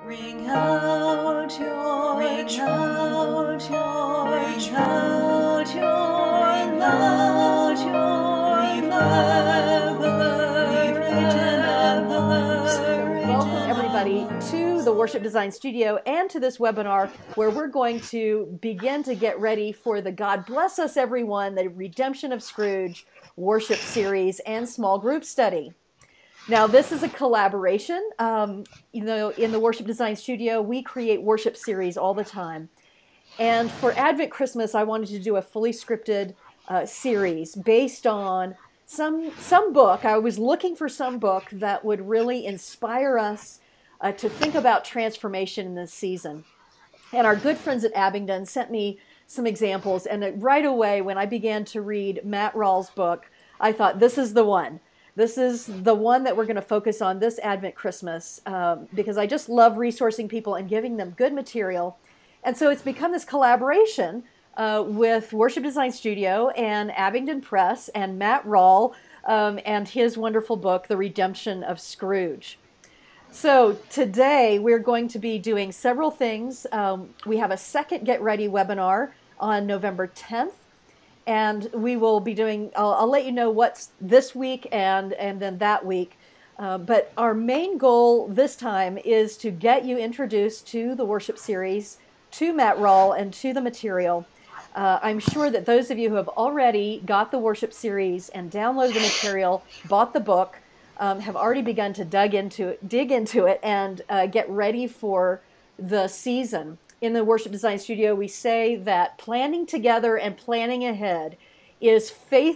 Ring out your Welcome everybody to the Worship Design Studio and to this webinar where we're going to begin to get ready for the God Bless Us Everyone, the Redemption of Scrooge worship series and small group study. Now, this is a collaboration. In the Worship Design Studio, we create worship series all the time. And for Advent Christmas, I wanted to do a fully scripted series based on some book. I was looking for some book that would really inspire us to think about transformation in this season. And our good friends at Abingdon sent me some examples. And right away, when I began to read Matt Rawle's book, I thought, this is the one. This is the one that we're going to focus on this Advent Christmas because I just love resourcing people and giving them good material. And so it's become this collaboration with Worship Design Studio and Abingdon Press and Matt Rawle and his wonderful book, The Redemption of Scrooge. So today we're going to be doing several things. We have a second Get Ready webinar on November 10th. And we will be doing, I'll let you know what's this week and then that week. But our main goal this time is to get you introduced to the worship series, to Matt Rawle, and to the material. I'm sure that those of you who have already got the worship series and downloaded the material, bought the book, have already begun to dig into it and get ready for the season. In the Worship Design Studio, we say that planning together and planning ahead is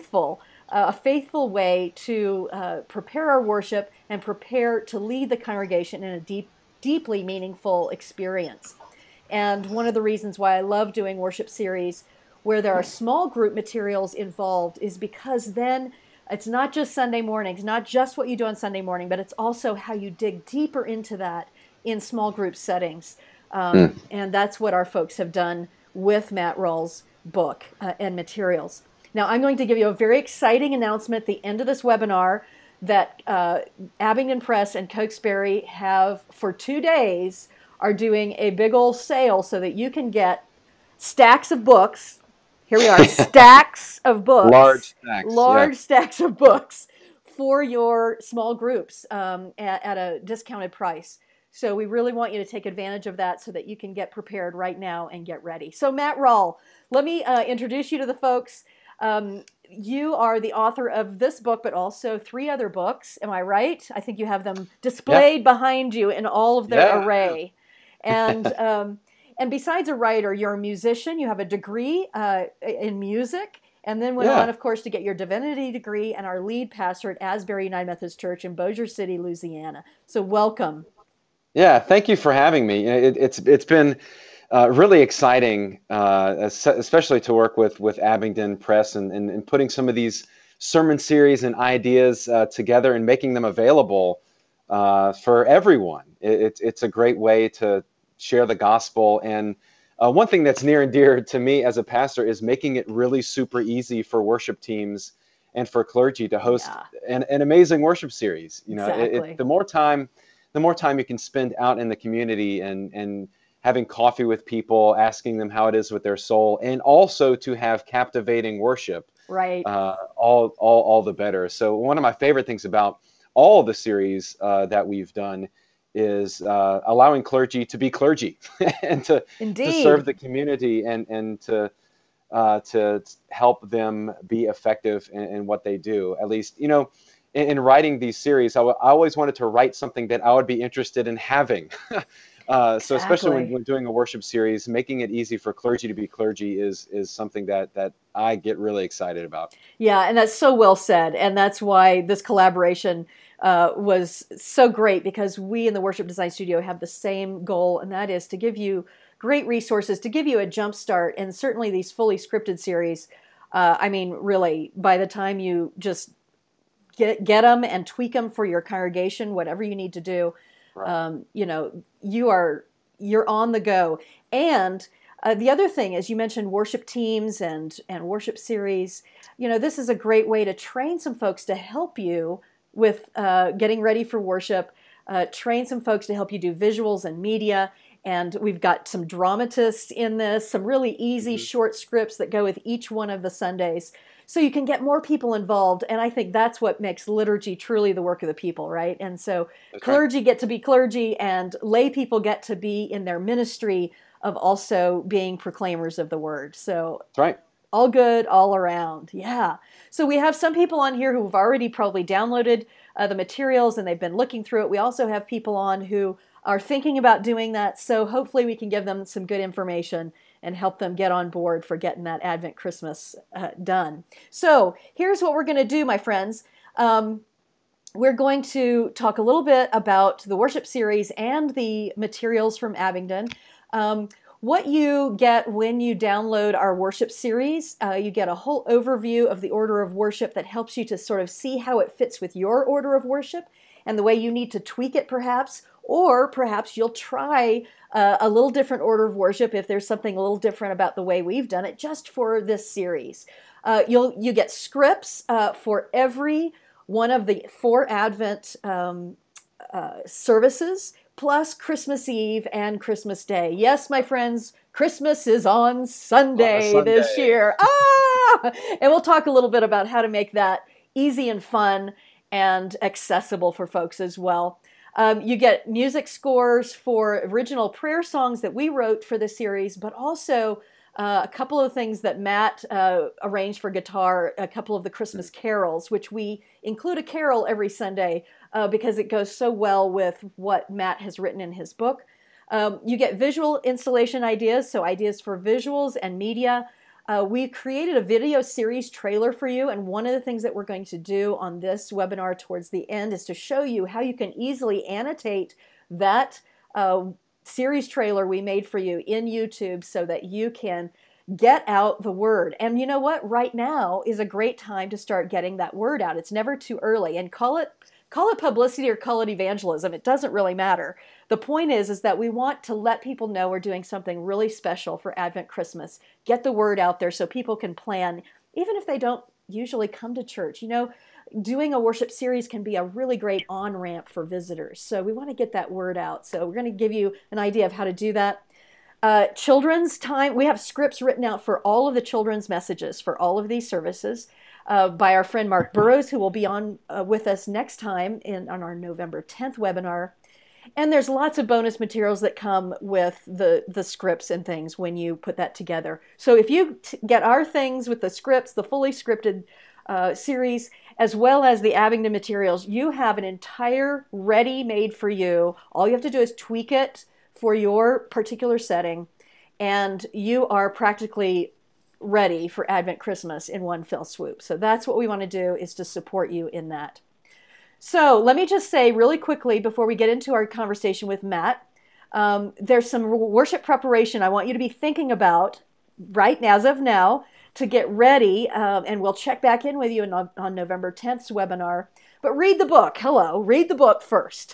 a faithful way to prepare our worship and prepare to lead the congregation in a deeply meaningful experience. And one of the reasons why I love doing worship series where there are small group materials involved is because then it's not just Sunday mornings, not just what you do on Sunday morning, but it's also how you dig deeper into that in small group settings. And that's what our folks have done with Matt Rawle's book and materials. Now, I'm going to give you a very exciting announcement at the end of this webinar that Abingdon Press and Cokesbury have, for 2 days, are doing a big old sale so that you can get stacks of books. Here we are, stacks of books. Large stacks of books for your small groups at a discounted price. So we really want you to take advantage of that so that you can get prepared right now and get ready. So Matt Rawle, let me introduce you to the folks. You are the author of this book, but also 3 other books. Am I right? I think you have them displayed behind you in all of their array. And besides a writer, you're a musician. You have a degree in music. And then went on, of course, to get your divinity degree and our lead pastor at Asbury United Methodist Church in Bossier City, Louisiana. So welcome. Yeah, thank you for having me. It's been really exciting, especially to work with Abingdon Press and putting some of these sermon series and ideas together and making them available for everyone. It's a great way to share the gospel. And one thing that's near and dear to me as a pastor is making it really super easy for worship teams and for clergy to host an amazing worship series. You know, exactly. The more time you can spend out in the community and having coffee with people, asking them how it is with their soul, and also to have captivating worship, right? All the better. So one of my favorite things about all of the series that we've done is allowing clergy to be clergy and to serve the community and to help them be effective in what they do. At least, you know, in writing these series, I always wanted to write something that I would be interested in having. So especially when doing a worship series, making it easy for clergy to be clergy is something that I get really excited about. Yeah, and that's so well said. And that's why this collaboration was so great, because we in the Worship Design Studio have the same goal, and that is to give you great resources, to give you a jump start. And certainly these fully scripted series, I mean, really, by the time you just get them and tweak them for your congregation, whatever you need to do, you know, you're on the go. And the other thing is, you mentioned worship teams and worship series. You know, this is a great way to train some folks to help you with getting ready for worship, train some folks to help you do visuals and media. And we've got some dramatists in this, some really easy short scripts that go with each one of the Sundays. So you can get more people involved. And I think that's what makes liturgy truly the work of the people, right? And so clergy get to be clergy, and lay people get to be in their ministry of also being proclaimers of the word. So that's right. All good all around. Yeah. So we have some people on here who have already probably downloaded the materials and they've been looking through it. We also have people on who are thinking about doing that. So hopefully we can give them some good information and help them get on board for getting that Advent Christmas done. So here's what we're going to do, my friends. We're going to talk a little bit about the worship series and the materials from Abingdon. What you get when you download our worship series, you get a whole overview of the order of worship that helps you to sort of see how it fits with your order of worship and the way you need to tweak it perhaps, or perhaps you'll try a little different order of worship if there's something a little different about the way we've done it just for this series. You get scripts for every one of the 4 Advent services, plus Christmas Eve and Christmas Day. Yes, my friends, Christmas is on Sunday this year. And we'll talk a little bit about how to make that easy and fun and accessible for folks as well. You get music scores for original prayer songs that we wrote for the series, but also a couple of things that Matt arranged for guitar, a couple of the Christmas carols, which we include a carol every Sunday because it goes so well with what Matt has written in his book. You get visual installation ideas, so ideas for visuals and media. We created a video series trailer for you, and one of the things that we're going to do on this webinar towards the end is to show you how you can easily annotate that series trailer we made for you in YouTube so that you can get out the word. And you know what? Right now is a great time to start getting that word out. It's never too early. And call it publicity or call it evangelism. It doesn't really matter. The point is that we want to let people know we're doing something really special for Advent Christmas. Get the word out there so people can plan, even if they don't usually come to church. You know, doing a worship series can be a really great on-ramp for visitors. So we want to get that word out. So we're going to give you an idea of how to do that. Children's time, we have scripts written out for all of the children's messages for all of these services by our friend Mark Burrows, who will be on with us next time on our November 10th webinar. And there's lots of bonus materials that come with the scripts and things when you put that together. So if you get our things with the scripts, the fully scripted series, as well as the Abingdon materials, you have an entire ready-made for you. All you have to do is tweak it for your particular setting, and you are practically ready for Advent Christmas in one fell swoop. So that's what we want to do, is to support you in that. So let me just say really quickly before we get into our conversation with Matt, there's some worship preparation I want you to be thinking about right now, as of now, to get ready, and we'll check back in with you on November 10th's webinar. But read the book. Hello, read the book first.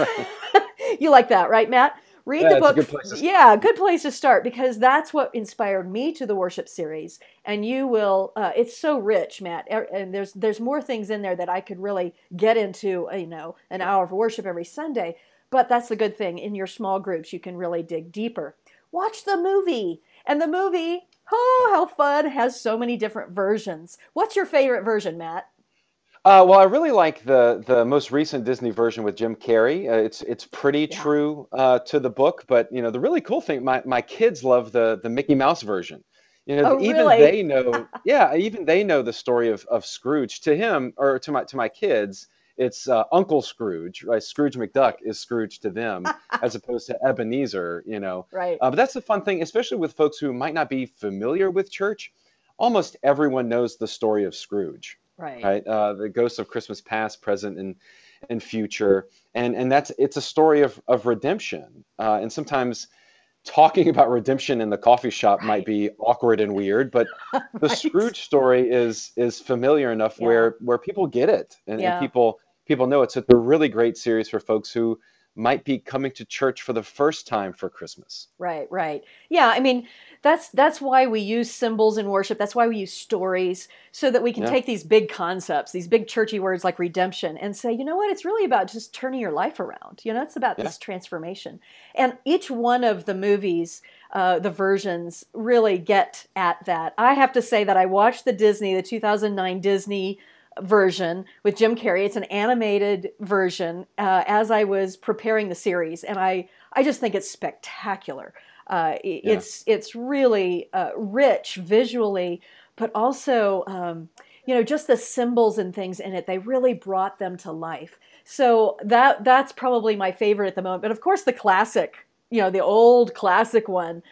You like that, right, Matt? Read the book. Good place to start, because that's what inspired me to the worship series. And you will, it's so rich, Matt. And there's more things in there that I could really get into, an hour of worship every Sunday. But that's the good thing. In your small groups, you can really dig deeper. Watch the movie. And the movie, oh, how fun, has so many different versions. What's your favorite version, Matt? Well, I really like the most recent Disney version with Jim Carrey. It's pretty true to the book, but the really cool thing, my kids love the Mickey Mouse version. Even they know, even they know the story of Scrooge. To him, or to my kids, it's Uncle Scrooge, right? Scrooge McDuck is Scrooge to them, as opposed to Ebenezer. Right. But that's the fun thing, especially with folks who might not be familiar with church. Almost everyone knows the story of Scrooge. Right. The ghosts of Christmas past, present, and future. And it's a story of redemption. And sometimes talking about redemption in the coffee shop might be awkward and weird, but the Scrooge story is familiar enough where people get it and people know it. So it's a really great series for folks who might be coming to church for the first time for Christmas. Right, right. Yeah, I mean, that's why we use symbols in worship. That's why we use stories, so that we can take these big concepts, these big churchy words like redemption, and say, you know what, it's really about just turning your life around. You know, it's about this transformation. And each one of the movies, the versions, really get at that. I have to say that I watched the 2009 Disney version with Jim Carrey. It's an animated version as I was preparing the series, and I just think it's spectacular. It's really rich visually, but also just the symbols and things in it. They really brought them to life. So that's probably my favorite at the moment. But of course, the classic, the old classic one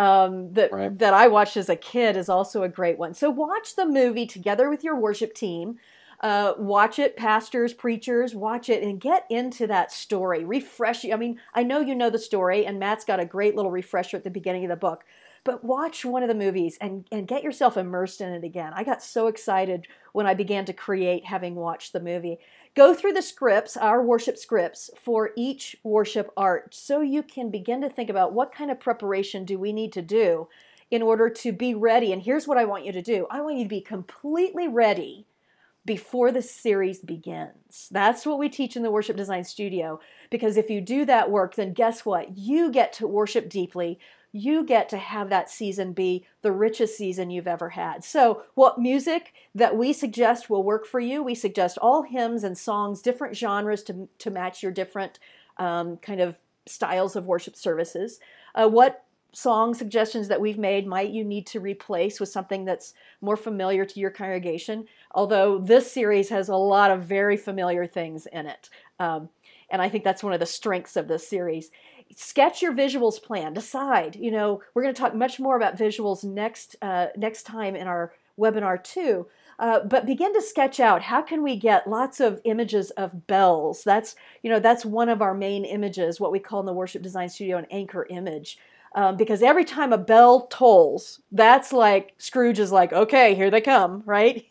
that I watched as a kid is also a great one. So watch the movie together with your worship team. Watch it, pastors, preachers, watch it and get into that story. Refresh. I mean, I know you know the story, and Matt's got a great little refresher at the beginning of the book. But watch one of the movies and get yourself immersed in it again. I got so excited when I began to create having watched the movie. Go through the scripts, our worship scripts, for each worship art, so you can begin to think about what kind of preparation do we need to do in order to be ready. And here's what I want you to do. I want you to be completely ready before the series begins. That's what we teach in the Worship Design Studio, because if you do that work, then guess what? You get to worship deeply. You get to have that season be the richest season you've ever had. So what music that we suggest will work for you? We suggest all hymns and songs, different genres to match your different kind of styles of worship services. What song suggestions that we've made might you need to replace with something that's more familiar to your congregation? Although this series has a lot of very familiar things in it. And I think that's one of the strengths of this series. Sketch your visuals plan. Decide. We're going to talk much more about visuals next time in our webinar too. But begin to sketch out, how can we get lots of images of bells? That's one of our main images, what we call in the Worship Design Studio an anchor image. Because every time a bell tolls, that's like Scrooge is like, okay, here they come, right?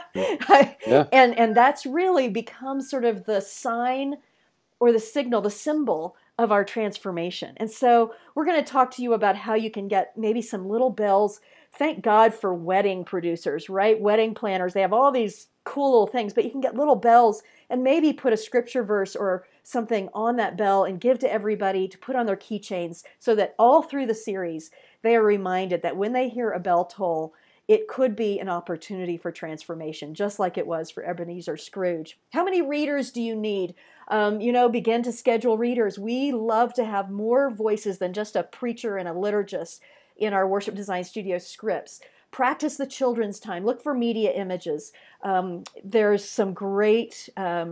Yeah. And that's really become sort of the sign or the signal, the symbol of our transformation. And so we're going to talk to you about how you can get maybe some little bells. Thank God for wedding producers, right? Wedding planners. They have all these cool little things, but you can get little bells and maybe put a scripture verse or something on that bell and give to everybody to put on their keychains, so that all through the series, they are reminded that when they hear a bell toll, it could be an opportunity for transformation, just like it was for Ebenezer Scrooge. How many readers do you need? Begin to schedule readers. We love to have more voices than just a preacher and a liturgist in our Worship Design Studio scripts. Practice the children's time. Look for media images. There's some great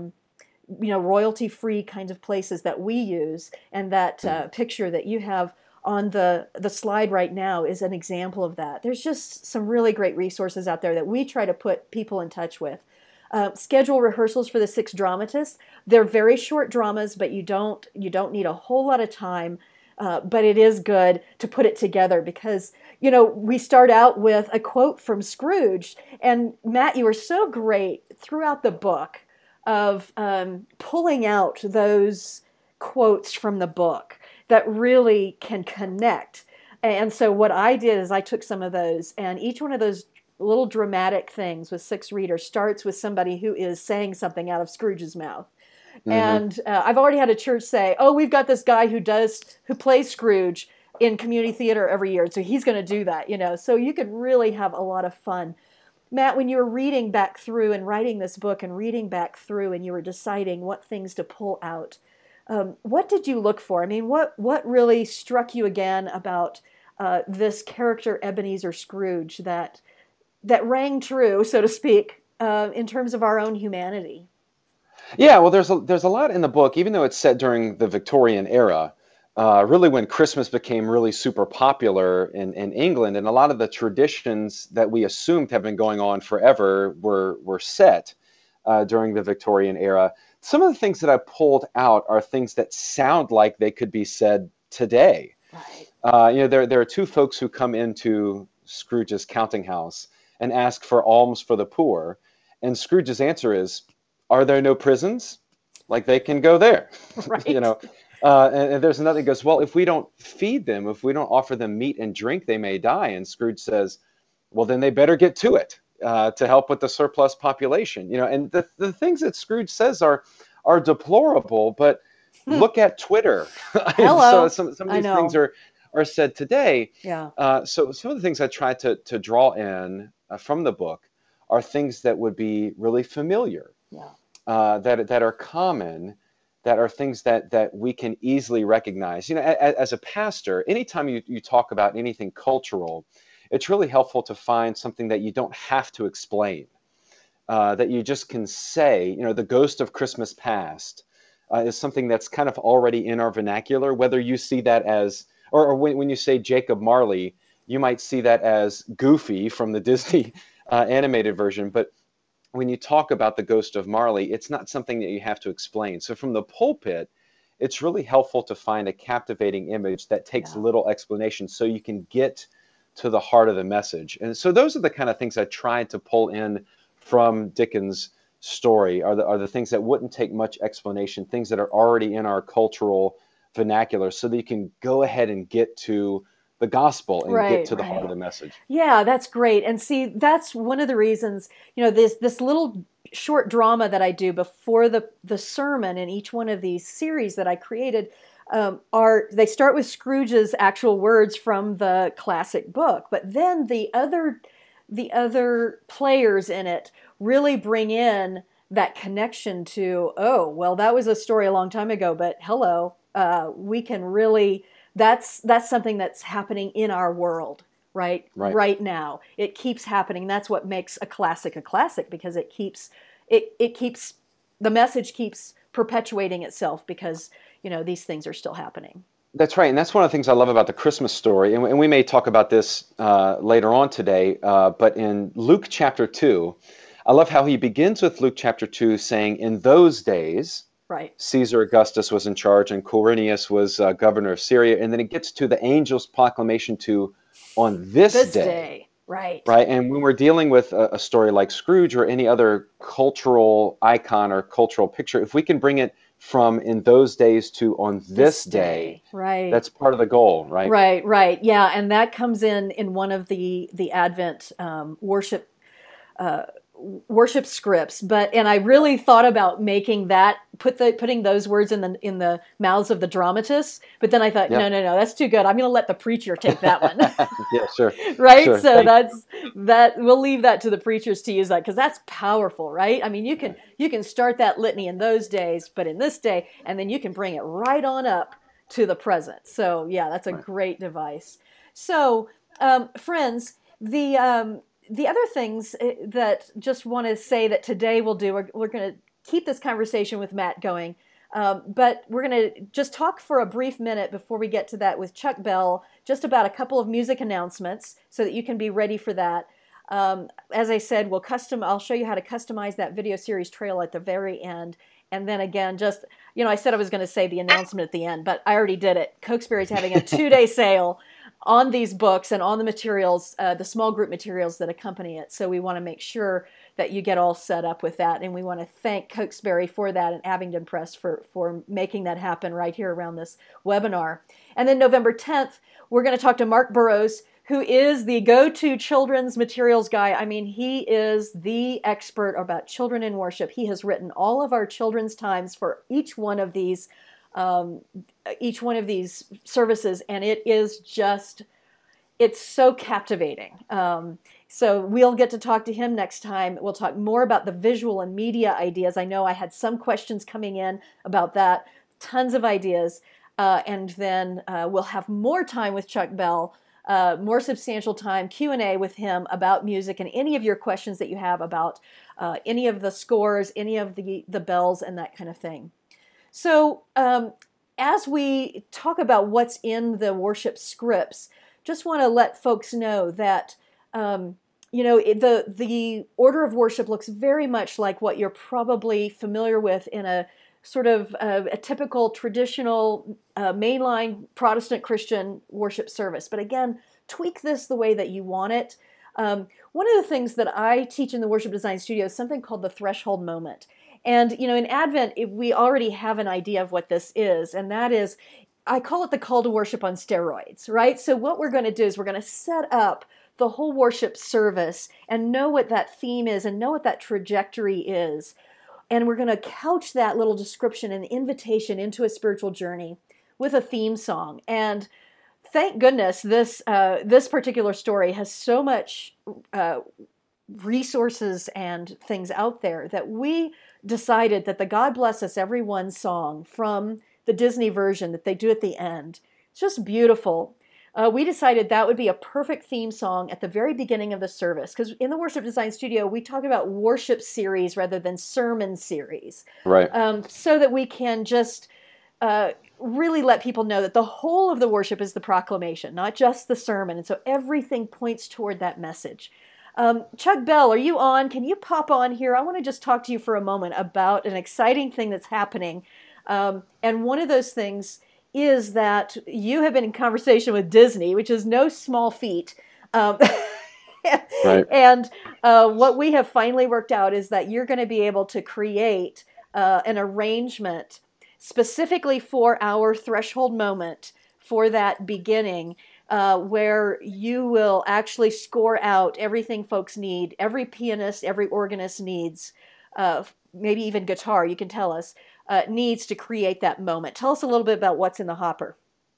royalty-free kinds of places that we use, and that picture that you have on the slide right now is an example of that. There's just some really great resources out there that we try to put people in touch with. Schedule rehearsals for the 6 dramatists. They're very short dramas, but you don't need a whole lot of time. But it is good to put it together because, we start out with a quote from Scrooge. And Matt, you were so great throughout the book of pulling out those quotes from the book that really can connect. And so what I did is I took some of those, and each one of those little dramatic things with 6 readers starts with somebody who is saying something out of Scrooge's mouth. Mm-hmm. And I've already had a church say, oh, we've got this guy who plays Scrooge in community theater every year, so he's going to do that, So you could really have a lot of fun. Matt, when you were reading back through and writing this book and reading back through and you were deciding what things to pull out, what did you look for? I mean, what really struck you again about this character Ebenezer Scrooge that rang true, so to speak, in terms of our own humanity? Yeah, well, there's a lot in the book, even though it's set during the Victorian era, really when Christmas became really super popular in England, and a lot of the traditions that we assumed have been going on forever were set during the Victorian era. Some of the things that I pulled out are things that sound like they could be said today. Right. There are 2 folks who come into Scrooge's counting house and ask for alms for the poor, and Scrooge's answer is, "Are there no prisons? Like they can go there." Right. And there's another that goes, well, if we don't feed them, if we don't offer them meat and drink, they may die. And Scrooge says, well, then they better get to it to help with the surplus population. And the things that Scrooge says are deplorable, but look at Twitter. Hello. So some of these things are said today. Yeah. So some of the things I try to draw in from the book are things that would be really familiar, that are common, that are things that we can easily recognize. As a pastor, anytime you talk about anything cultural, it's really helpful to find something that you don't have to explain, that you just can say. The ghost of Christmas past is something that's kind of already in our vernacular, whether you see that as, or when you say Jacob Marley, you might see that as Goofy from the Disney animated version. But when you talk about the ghost of Marley, it's not something that you have to explain. So from the pulpit, it's really helpful to find a captivating image that takes little explanation so you can get to the heart of the message. And so those are the kind of things I tried to pull in from Dickens' story, are the things that wouldn't take much explanation, things that are already in our cultural vernacular, so that you can go ahead and get to the gospel and get to the heart of the message. Yeah, that's great. And see, that's one of the reasons, this little short drama that I do before the sermon in each one of these series that I created, they start with Scrooge's actual words from the classic book, but then the other players in it really bring in that connection to, oh, well, that was a story a long time ago, but hello, we can really, that's something that's happening in our world right now. It keeps happening. That's what makes a classic, because it keeps the message keeps perpetuating itself, because these things are still happening. That's right. And that's one of the things I love about the Christmas story. And we may talk about this later on today. But in Luke chapter 2, I love how he begins with Luke chapter 2 saying, in those days, Caesar Augustus was in charge and Quirinius was governor of Syria. And then it gets to the angel's proclamation to, on this day. Right. And when we're dealing with a story like Scrooge or any other cultural icon or cultural picture, if we can bring it from in those days to on this day, that's part of the goal, right? Right. Yeah, and that comes in one of the Advent worship scripts. And I really thought about making that, putting those words in the mouths of the dramatists. But then I thought, no, that's too good. I'm going to let the preacher take that one. Yeah, sure. Right. Sure. So we'll leave that to the preachers to use that, because that's powerful, right? I mean, you can start that litany in those days, but in this day, and then you can bring it right on up to the present. So yeah, that's a great device. So friends, the other things that just want to say that today we'll do, we're going to keep this conversation with Matt going, but we're going to just talk for a brief minute before we get to that with Chuck Bell, just about a couple of music announcements so that you can be ready for that. As I said, I'll show you how to customize that video series trail at the very end. And then again, just, I said I was going to say the announcement at the end, but I already did it. Cokesbury's having a 2-day sale on these books and on the materials, the small group materials that accompany it. So we want to make sure that you get all set up with that. And we want to thank Cokesbury for that and Abingdon Press for making that happen right here around this webinar. And then November 10th, we're going to talk to Mark Burrows, who is the go-to children's materials guy. I mean, he is the expert about children in worship. He has written all of our children's times for each one of these services, and it's so captivating. So we'll get to talk to him next time. We'll talk more about the visual and media ideas. I know I had some questions coming in about that, tons of ideas. And then we'll have more time with Chuck Bell, more substantial time, Q&A with him about music and any of your questions that you have about any of the scores, any of the bells and that kind of thing. So as we talk about what's in the worship scripts, just want to let folks know that the order of worship looks very much like what you're probably familiar with in a sort of a typical traditional mainline Protestant Christian worship service. But again, tweak this the way that you want it. One of the things that I teach in the Worship Design Studio is something called the threshold moment. And, in Advent, we already have an idea of what this is, and that is, I call it the call to worship on steroids, right? So what we're going to do is we're going to set up the whole worship service and know what that theme is and know what that trajectory is. And we're going to couch that little description and invitation into a spiritual journey with a theme song. And thank goodness this particular story has so much resources and things out there that we decided that the God Bless Us Everyone song from the Disney version that they do at the end, it's just beautiful. We decided that would be a perfect theme song at the very beginning of the service, because in the Worship Design Studio, we talk about worship series rather than sermon series. Right. So that we can just really let people know that the whole of the worship is the proclamation, not just the sermon. And so everything points toward that message. Chuck Bell, are you on? Can you pop on here? I want to just talk to you for a moment about an exciting thing that's happening. And one of those things is that you have been in conversation with Disney, which is no small feat. Right. And what we have finally worked out is that you're going to be able to create an arrangement specifically for our threshold moment for that beginning, where you will actually score out everything folks need, every pianist, every organist needs, maybe even guitar, you can tell us, needs to create that moment. Tell us a little bit about what's in the hopper.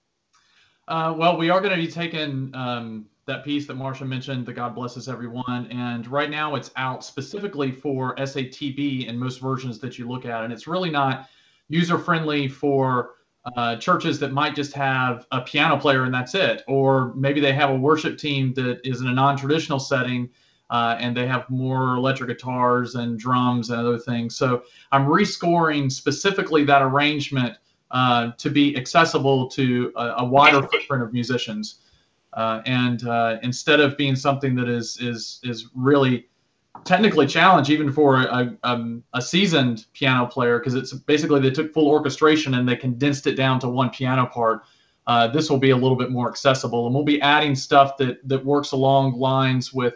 Well, we are going to be taking that piece that Marcia mentioned, the God Bless Us Everyone, and right now it's out specifically for SATB in most versions that you look at, and it's really not user-friendly for churches that might just have a piano player and that's it, or maybe they have a worship team that is in a non-traditional setting and they have more electric guitars and drums and other things. So I'm rescoring specifically that arrangement to be accessible to a wider footprint of musicians, and instead of being something that is really technically challenged even for a seasoned piano player, because it's basically they took full orchestration and they condensed it down to one piano part. This will be a little bit more accessible, and we'll be adding stuff that works along lines with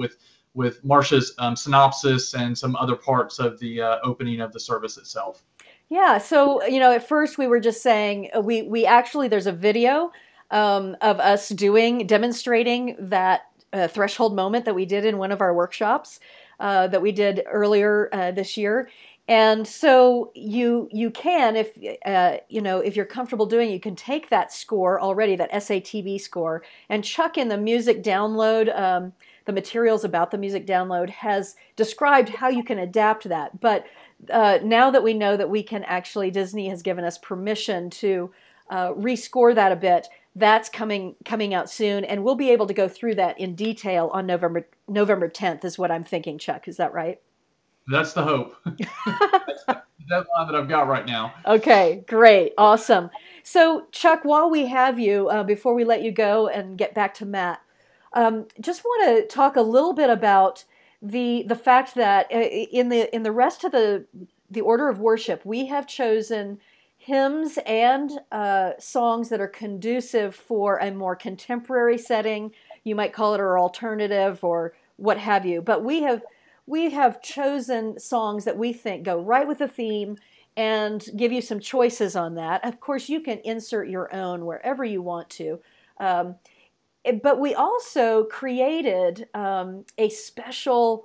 Marcia's synopsis and some other parts of the opening of the service itself. Yeah, so at first we were just saying we actually, there's a video of us demonstrating that threshold moment that we did in one of our workshops that we did earlier this year. And so you can, if if you're comfortable doing it, you can take that score already, that SATB score, and chuck in the music download. The materials about the music download has described how you can adapt that. But now that we know that we can actually, Disney has given us permission to rescore that a bit. That's coming out soon, and we'll be able to go through that in detail on November 10th is what I'm thinking, Chuck. Is that right? That's the hope. That's the deadline that I've got right now. Okay, great. Awesome. So, Chuck, while we have you, before we let you go and get back to Matt, just want to talk a little bit about the fact that in the rest of the order of worship, we have chosen hymns and songs that are conducive for a more contemporary setting. You might call it or alternative or what have you. But we have chosen songs that we think go right with the theme and give you some choices on that. Of course, you can insert your own wherever you want to. But we also created a special,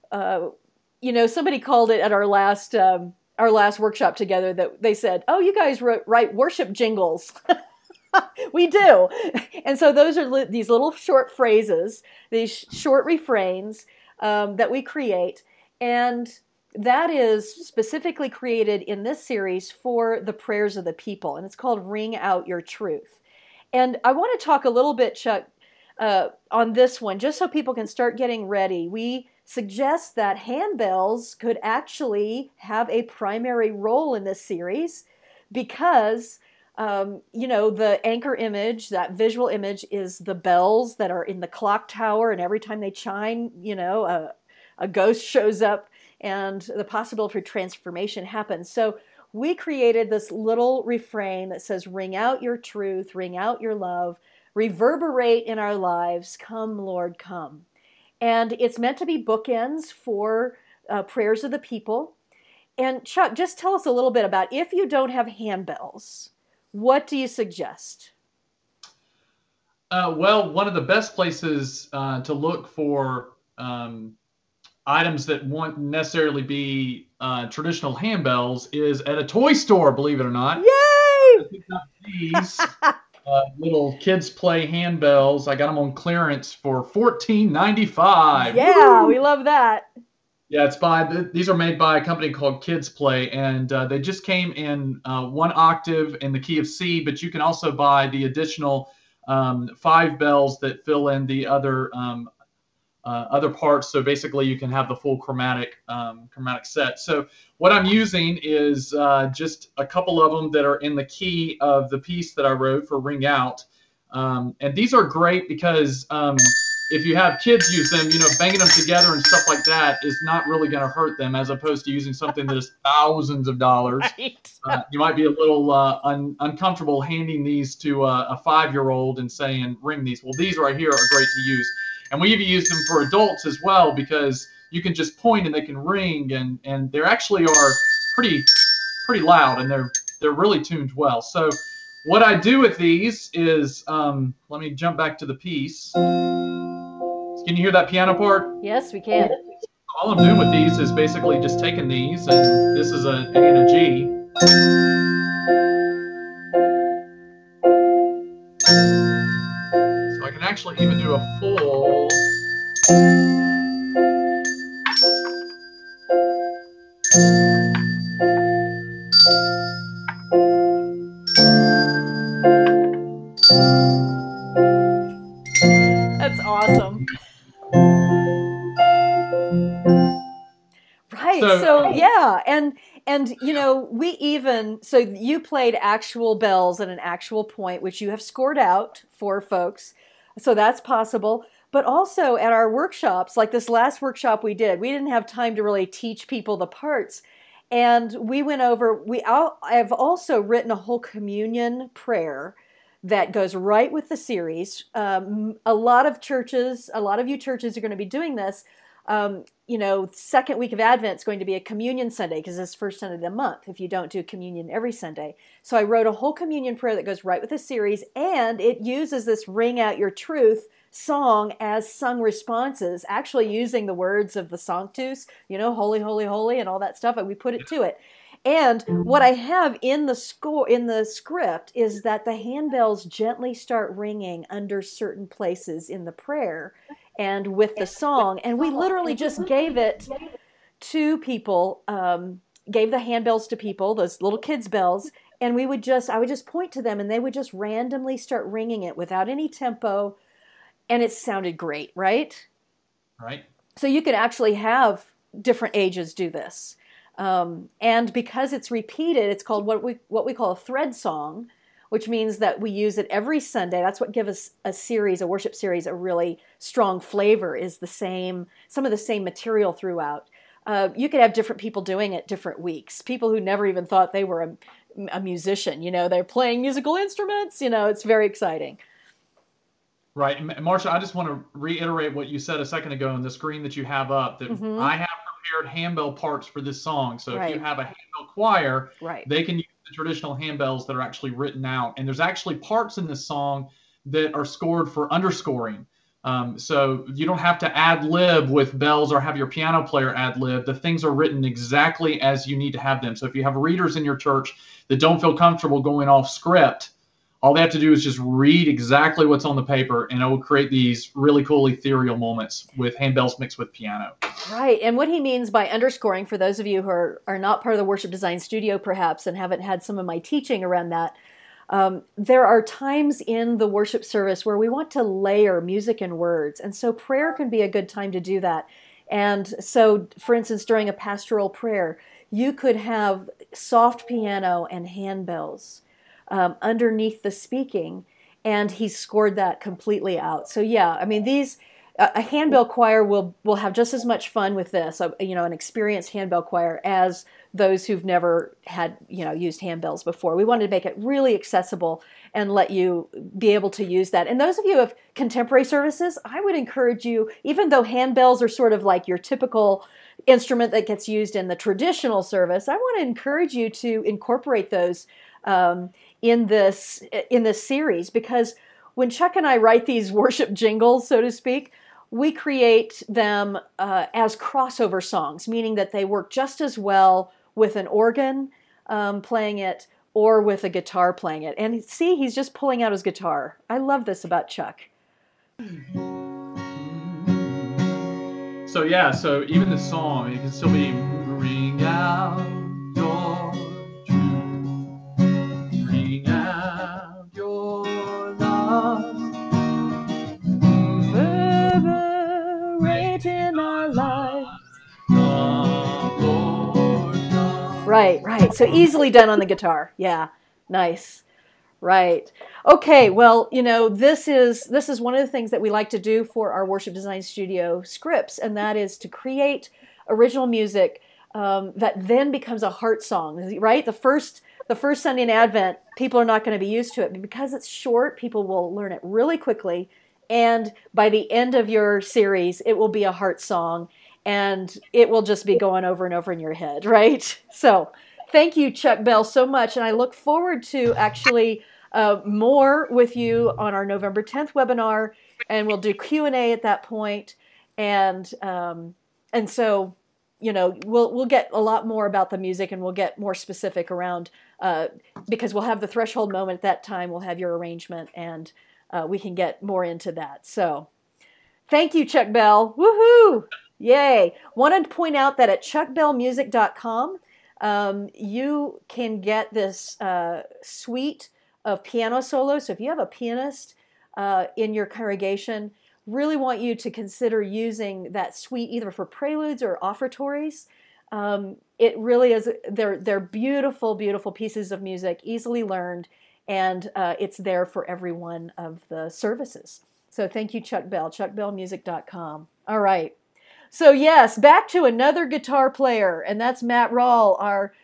somebody called it at our last workshop together that they said, "Oh, you guys write worship jingles." We do. And so those are these little short phrases, these short refrains that we create. And that is specifically created in this series for the prayers of the people. And it's called Ring Out Your Truth. And I want to talk a little bit, Chuck, on this one, just so people can start getting ready. We suggest that handbells could actually have a primary role in this series because, the anchor image, that visual image is the bells that are in the clock tower, and every time they chime, a ghost shows up and the possibility for transformation happens. So we created this little refrain that says, "Ring out your truth, ring out your love, reverberate in our lives, come Lord, come." And it's meant to be bookends for prayers of the people. And Chuck, just tell us a little bit about, if you don't have handbells, what do you suggest? Well, one of the best places to look for items that won't necessarily be traditional handbells is at a toy store, believe it or not. Yay! These little kids play handbells. I got them on clearance for $14.95. Yeah, Woo! We love that. Yeah, these are made by a company called Kids Play, and they just came in 1 octave in the key of C, but you can also buy the additional 5 bells that fill in the other parts. So basically you can have the full chromatic set. So what I'm using is just a couple of them that are in the key of the piece that I wrote for Ring Out. And these are great because if you have kids use them, banging them together and stuff like that is not really going to hurt them, as opposed to using something that is thousands of dollars. Right. You might be a little uncomfortable handing these to a 5-year-old and saying, ring these. Well, these right here are great to use. And we even use them for adults as well, because you can just point and they can ring, and they actually are pretty loud, and they're really tuned well. So what I do with these is, let me jump back to the piece. Can you hear that piano part? Yes, we can. All I'm doing with these is basically just taking these, and this is an A and a G. So I can actually even do a full. That's awesome. Right. So yeah, and we even, so you played actual bells at an actual point, which you have scored out for folks. So that's possible. But also at our workshops, like this last workshop we didn't have time to really teach people the parts. And we went over, I've also written a whole communion prayer that goes right with the series. A lot of you churches are going to be doing this. Second week of Advent is going to be a communion Sunday, because it's first Sunday of the month if you don't do communion every Sunday. So I wrote a whole communion prayer that goes right with the series, and it uses this Ring Out Your Truth song as sung responses, actually using the words of the Sanctus, holy, holy, holy, and all that stuff, and we put it to it. And what I have in the script is that the handbells gently start ringing under certain places in the prayer and with the song. And we literally just gave it to people, gave the handbells to people, those little kids' bells, and I would just point to them, and they would just randomly start ringing it without any tempo, and it sounded great, right? Right. So you could actually have different ages do this. And because it's repeated, it's called what we call a thread song, which means that we use it every Sunday. That's what gives us a worship series, a really strong flavor, is some of the same material throughout. You could have different people doing it different weeks. People who never even thought they were a musician, they're playing musical instruments, it's very exciting. Right. And Marcia, I just want to reiterate what you said a second ago on the screen that you have up, that I have prepared handbell parts for this song. So if you have a handbell choir, they can use the traditional handbells that are actually written out. And there's actually parts in this song that are scored for underscoring. So you don't have to ad lib with bells or have your piano player ad lib. The things are written exactly as you need to have them. So if you have readers in your church that don't feel comfortable going off script, all they have to do is just read exactly what's on the paper, and it will create these really cool ethereal moments with handbells mixed with piano. Right. And what he means by underscoring, for those of you who are not part of the Worship Design Studio perhaps and haven't had some of my teaching around that, there are times in the worship service where we want to layer music and words. And so prayer can be a good time to do that. And so, for instance, during a pastoral prayer, you could have soft piano and handbells underneath the speaking, and he scored that completely out. So yeah, I mean, a handbell choir will have just as much fun with this, an experienced handbell choir, as those who've never had, used handbells before. We wanted to make it really accessible and let you be able to use that. And those of you who have contemporary services, I would encourage you, even though handbells are sort of like your typical, instrument that gets used in the traditional service, I want to encourage you to incorporate those in this series, because when Chuck and I write these worship jingles, so to speak, we create them as crossover songs, meaning that they work just as well with an organ playing it or with a guitar playing it. And see, he's just pulling out his guitar. I love this about Chuck. So yeah, so even the song, it can still be ring out your truth, ring out your love, reverberate in our lives. Right. So easily done on the guitar. Yeah, nice. Right. Okay. Well, this is one of the things that we like to do for our Worship Design Studio scripts, and that is to create original music that then becomes a heart song. Right. The first Sunday in Advent, people are not going to be used to it, but because it's short, people will learn it really quickly, and by the end of your series, it will be a heart song. And it will just be going over and over in your head, right? So thank you, Chuck Bell, so much. And I look forward to actually more with you on our November 10th webinar. And we'll do Q&A at that point. And so, we'll get a lot more about the music, and we'll get more specific around, because we'll have the threshold moment at that time. We'll have your arrangement, and we can get more into that. So thank you, Chuck Bell. Woohoo! Yay. Want to point out that at chuckbellmusic.com, you can get this suite of piano solos. So if you have a pianist in your congregation, really want you to consider using that suite either for preludes or offertories. It really is, they're beautiful, beautiful pieces of music, easily learned, and it's there for every one of the services. So thank you, Chuck Bell, chuckbellmusic.com. All right. So yes, back to another guitar player, and that's Matt Rawle, our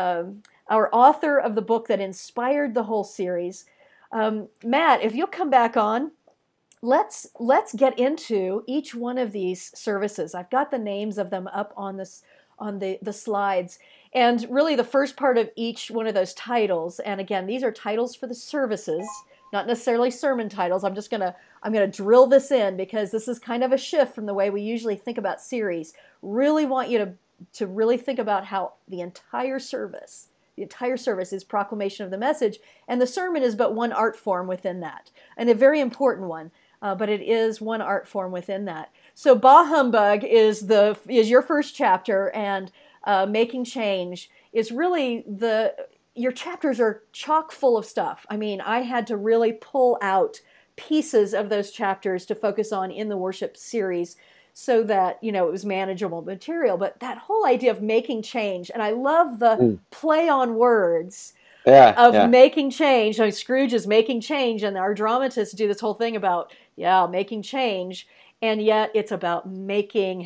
author of the book that inspired the whole series. Matt, if you'll come back on, let's get into each one of these services. I've got the names of them up on the slides, and really the first part of each one of those titles. And again, these are titles for the services, not necessarily sermon titles. I'm going to drill this in because this is kind of a shift from the way we usually think about series. Really want you to really think about how the entire service is proclamation of the message, and the sermon is but one art form within that, and a very important one, but it is one art form within that. So Bah Humbug is your first chapter, and Making Change is really your chapters are chock full of stuff. I mean, I had to really pull out pieces of those chapters to focus on in the worship series so that, it was manageable material. But that whole idea of making change, and I love the play on words of making change. I mean, Scrooge is making change, and our dramatists do this whole thing about, making change. And yet it's about making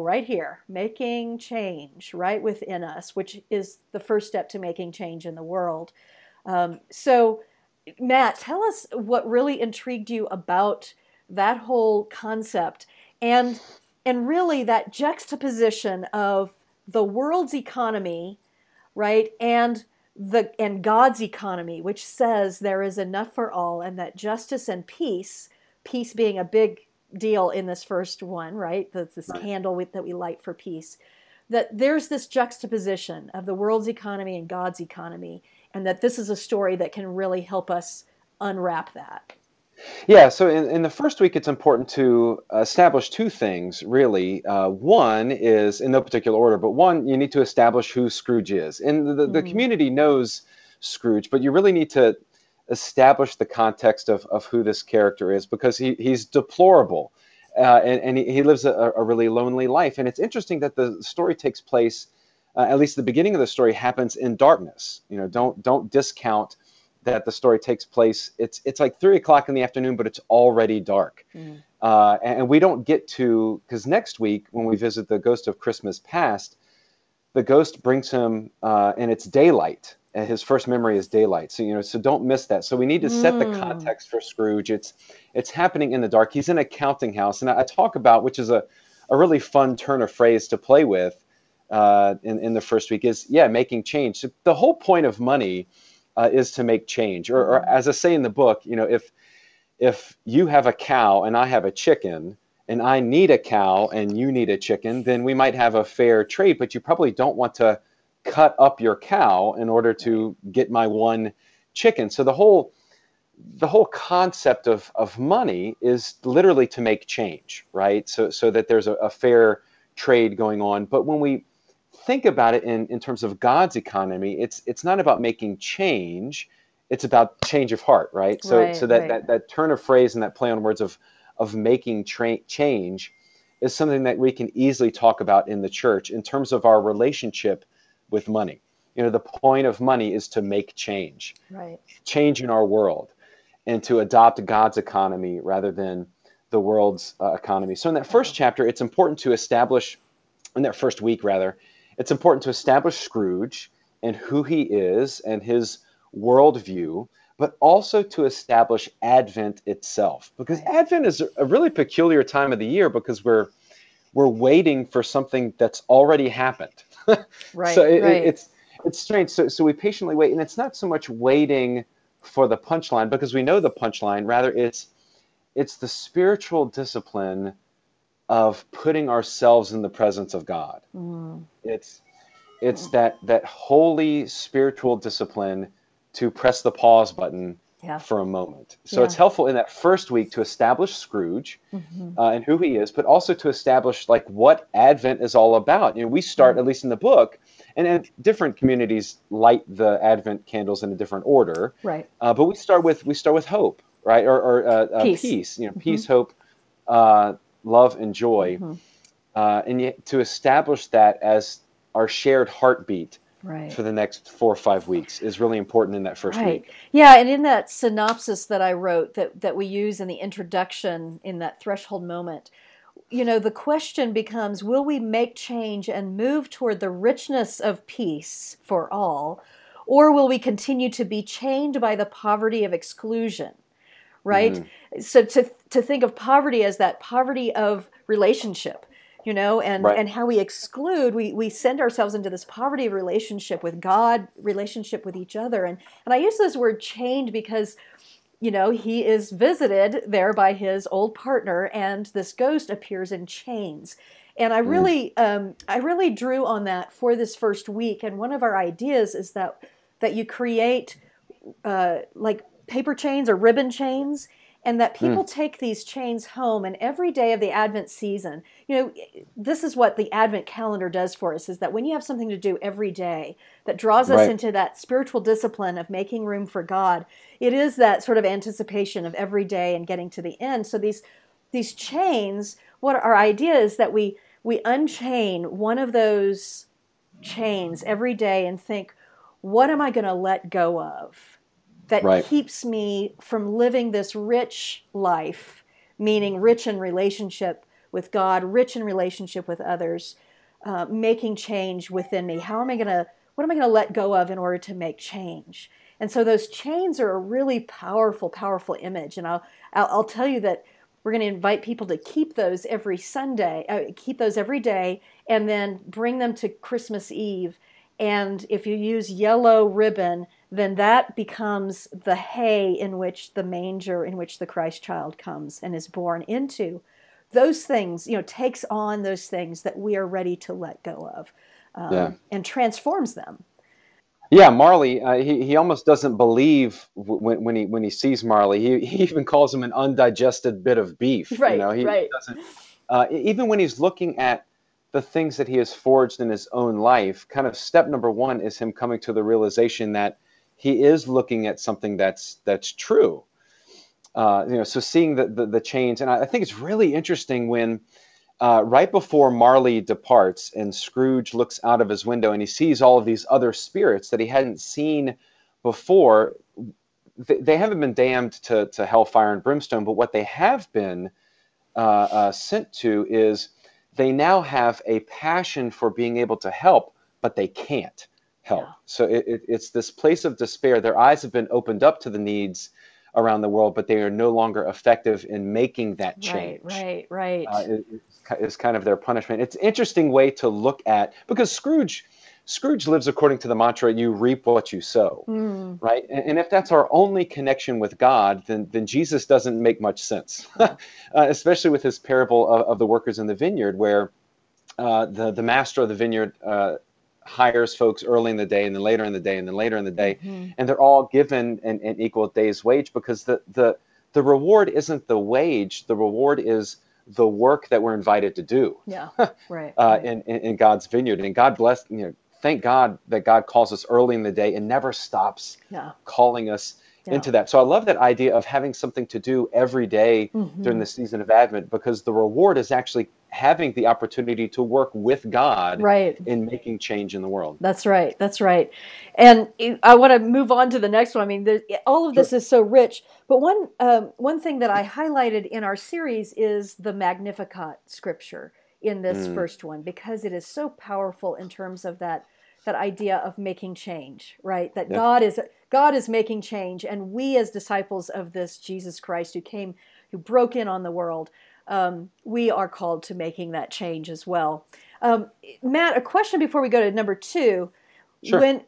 change right within us, which is the first step to making change in the world. So, Matt, tell us what really intrigued you about that whole concept, and really that juxtaposition of the world's economy, right, and God's economy, which says there is enough for all, and that justice and peace being a big deal in this first one, right? This candle that we light for peace. That there's this juxtaposition of the world's economy and God's economy, and that this is a story that can really help us unwrap that. Yeah, so in the first week, it's important to establish two things, really. One is, in no particular order, but one, you need to establish who Scrooge is. And the community knows Scrooge, but you really need to establish the context of who this character is, because he's deplorable, and he lives a really lonely life. And it's interesting that the story takes place, at least the beginning of the story happens in darkness. Don't discount that the story takes place. It's like 3 o'clock in the afternoon, but it's already dark. And we don't get to, because next week when we visit the Ghost of Christmas Past, the ghost brings him, and it's daylight. And his first memory is daylight. So, so don't miss that. So we need to set the context for Scrooge. It's happening in the dark. He's in a counting house. And I talk about, which is a a really fun turn of phrase to play with in the first week is, making change. So the whole point of money is to make change. Or as I say in the book, if you have a cow and I have a chicken, and I need a cow and you need a chicken, then we might have a fair trade, but you probably don't want to cut up your cow in order to get my one chicken. So the whole concept of money is literally to make change, right? So that there's a fair trade going on. But when we think about it in terms of God's economy, it's not about making change, it's about change of heart, right? So that turn of phrase and that play on words of making change is something that we can easily talk about in the church in terms of our relationship with money. The point of money is to make change, change in our world, and to adopt God's economy rather than the world's economy. So in that first chapter, it's important to establish, in that first week rather, it's important to establish Scrooge and who he is and his worldview, but also to establish Advent itself. Because Advent is a really peculiar time of the year because we're waiting for something that's already happened. So it's strange. So we patiently wait, and it's not so much waiting for the punchline because we know the punchline. Rather, it's the spiritual discipline of putting ourselves in the presence of God. It's that holy spiritual discipline to press the pause button for a moment. So it's helpful in that first week to establish Scrooge and who he is, but also to establish like what Advent is all about. We start, at least in the book, and different communities light the Advent candles in a different order. Right. But we start with hope, right? Or peace. Peace, hope, love, and joy, and to establish that as our shared heartbeat. For the next 4 or 5 weeks is really important in that first week. Yeah, and in that synopsis that I wrote that we use in the introduction in that threshold moment, the question becomes, will we make change and move toward the richness of peace for all, or will we continue to be chained by the poverty of exclusion, right? So to think of poverty as that poverty of relationship, and how we exclude, we send ourselves into this poverty of relationship with God, relationship with each other. And I use this word chained because, he is visited there by his old partner and this ghost appears in chains. And I really drew on that for this first week. And one of our ideas is that you create like paper chains or ribbon chains, and that people take these chains home, and every day of the Advent season, this is what the Advent calendar does for us, is that when you have something to do every day that draws us into that spiritual discipline of making room for God, it is that sort of anticipation of every day and getting to the end. So these chains, what our idea is that we unchain one of those chains every day and think, what am I going to let go of that keeps me from living this rich life, meaning rich in relationship with God, rich in relationship with others, making change within me? What am I going to let go of in order to make change? And so those chains are a really powerful, powerful image. And I'll tell you that we're going to invite people to keep those every Sunday, keep those every day, and then bring them to Christmas Eve. And if you use yellow ribbon, then that becomes the hay in which the manger in which the Christ child comes and is born into. Those things, takes on those things that we are ready to let go of, and transforms them. Yeah, Marley, he almost doesn't believe when he sees Marley. He even calls him an undigested bit of beef. Right, He doesn't. Even when he's looking at the things that he has forged in his own life, kind of step number one is him coming to the realization that he is looking at something that's true. So seeing the chains, and I think it's really interesting when right before Marley departs and Scrooge looks out of his window and he sees all of these other spirits that he hadn't seen before. They haven't been damned to hellfire and brimstone, but what they have been sent to is they now have a passion for being able to help, but they can't help. Yeah. So it's this place of despair. Their eyes have been opened up to the needs around the world, but they are no longer effective in making that change. Right. Is kind of their punishment. It's an interesting way to look at, because Scrooge lives according to the mantra, you reap what you sow, right? And if that's our only connection with God, then Jesus doesn't make much sense, especially with his parable of the workers in the vineyard, where the master of the vineyard hires folks early in the day, and then later in the day, and then later in the day, and they're all given an equal day's wage, because the reward isn't the wage, the reward is the work that we're invited to do. In God's vineyard. And God bless, thank God that God calls us early in the day and never stops calling us into that. So I love that idea of having something to do every day during the season of Advent, because the reward is actually having the opportunity to work with God in making change in the world. That's right. And I want to move on to the next one. I mean, all of this is so rich. But one thing that I highlighted in our series is the Magnificat scripture in this first one, because it is so powerful in terms of that idea of making change, right? That God is making change, and we as disciples of this Jesus Christ who broke in on the world, we are called to making that change as well. Matt, a question before we go to number 2. Sure. And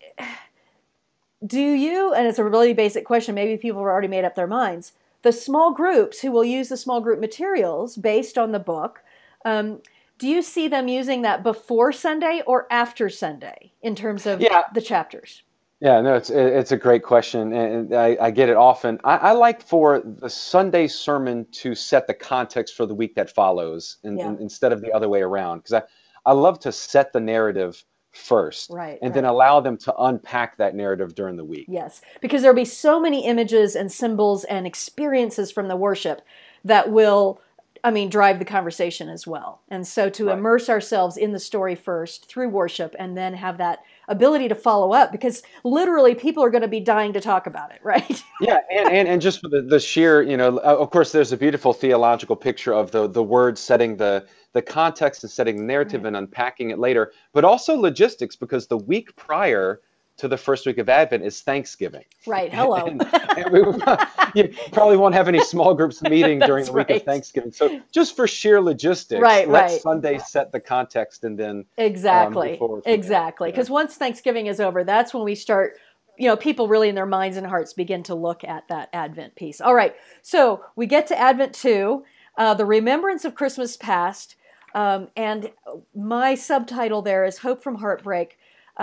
it's a really basic question, maybe people have already made up their minds, the small groups who will use the small group materials based on the book, do you see them using that before Sunday or after Sunday in terms of the chapters? Yeah, no, it's a great question, and I get it often. I like for the Sunday sermon to set the context for the week that follows, instead of the other way around, because I love to set the narrative first, and then allow them to unpack that narrative during the week. Yes, because there'll be so many images and symbols and experiences from the worship that will, drive the conversation as well. And so to immerse ourselves in the story first through worship, and then have that ability to follow up, because literally people are going to be dying to talk about it, right? and just for the sheer, of course, there's a beautiful theological picture of the word setting the context and setting the narrative and unpacking it later, but also logistics, because the week prior to the first week of Advent is Thanksgiving. Right. Hello. and you probably won't have any small groups meeting during the week of Thanksgiving. So just for sheer logistics, let Sunday set the context, and then exactly. Because once Thanksgiving is over, that's when we start, people really in their minds and hearts begin to look at that Advent piece. All right. So we get to Advent 2, the remembrance of Christmas past. And my subtitle there is Hope from Heartbreak.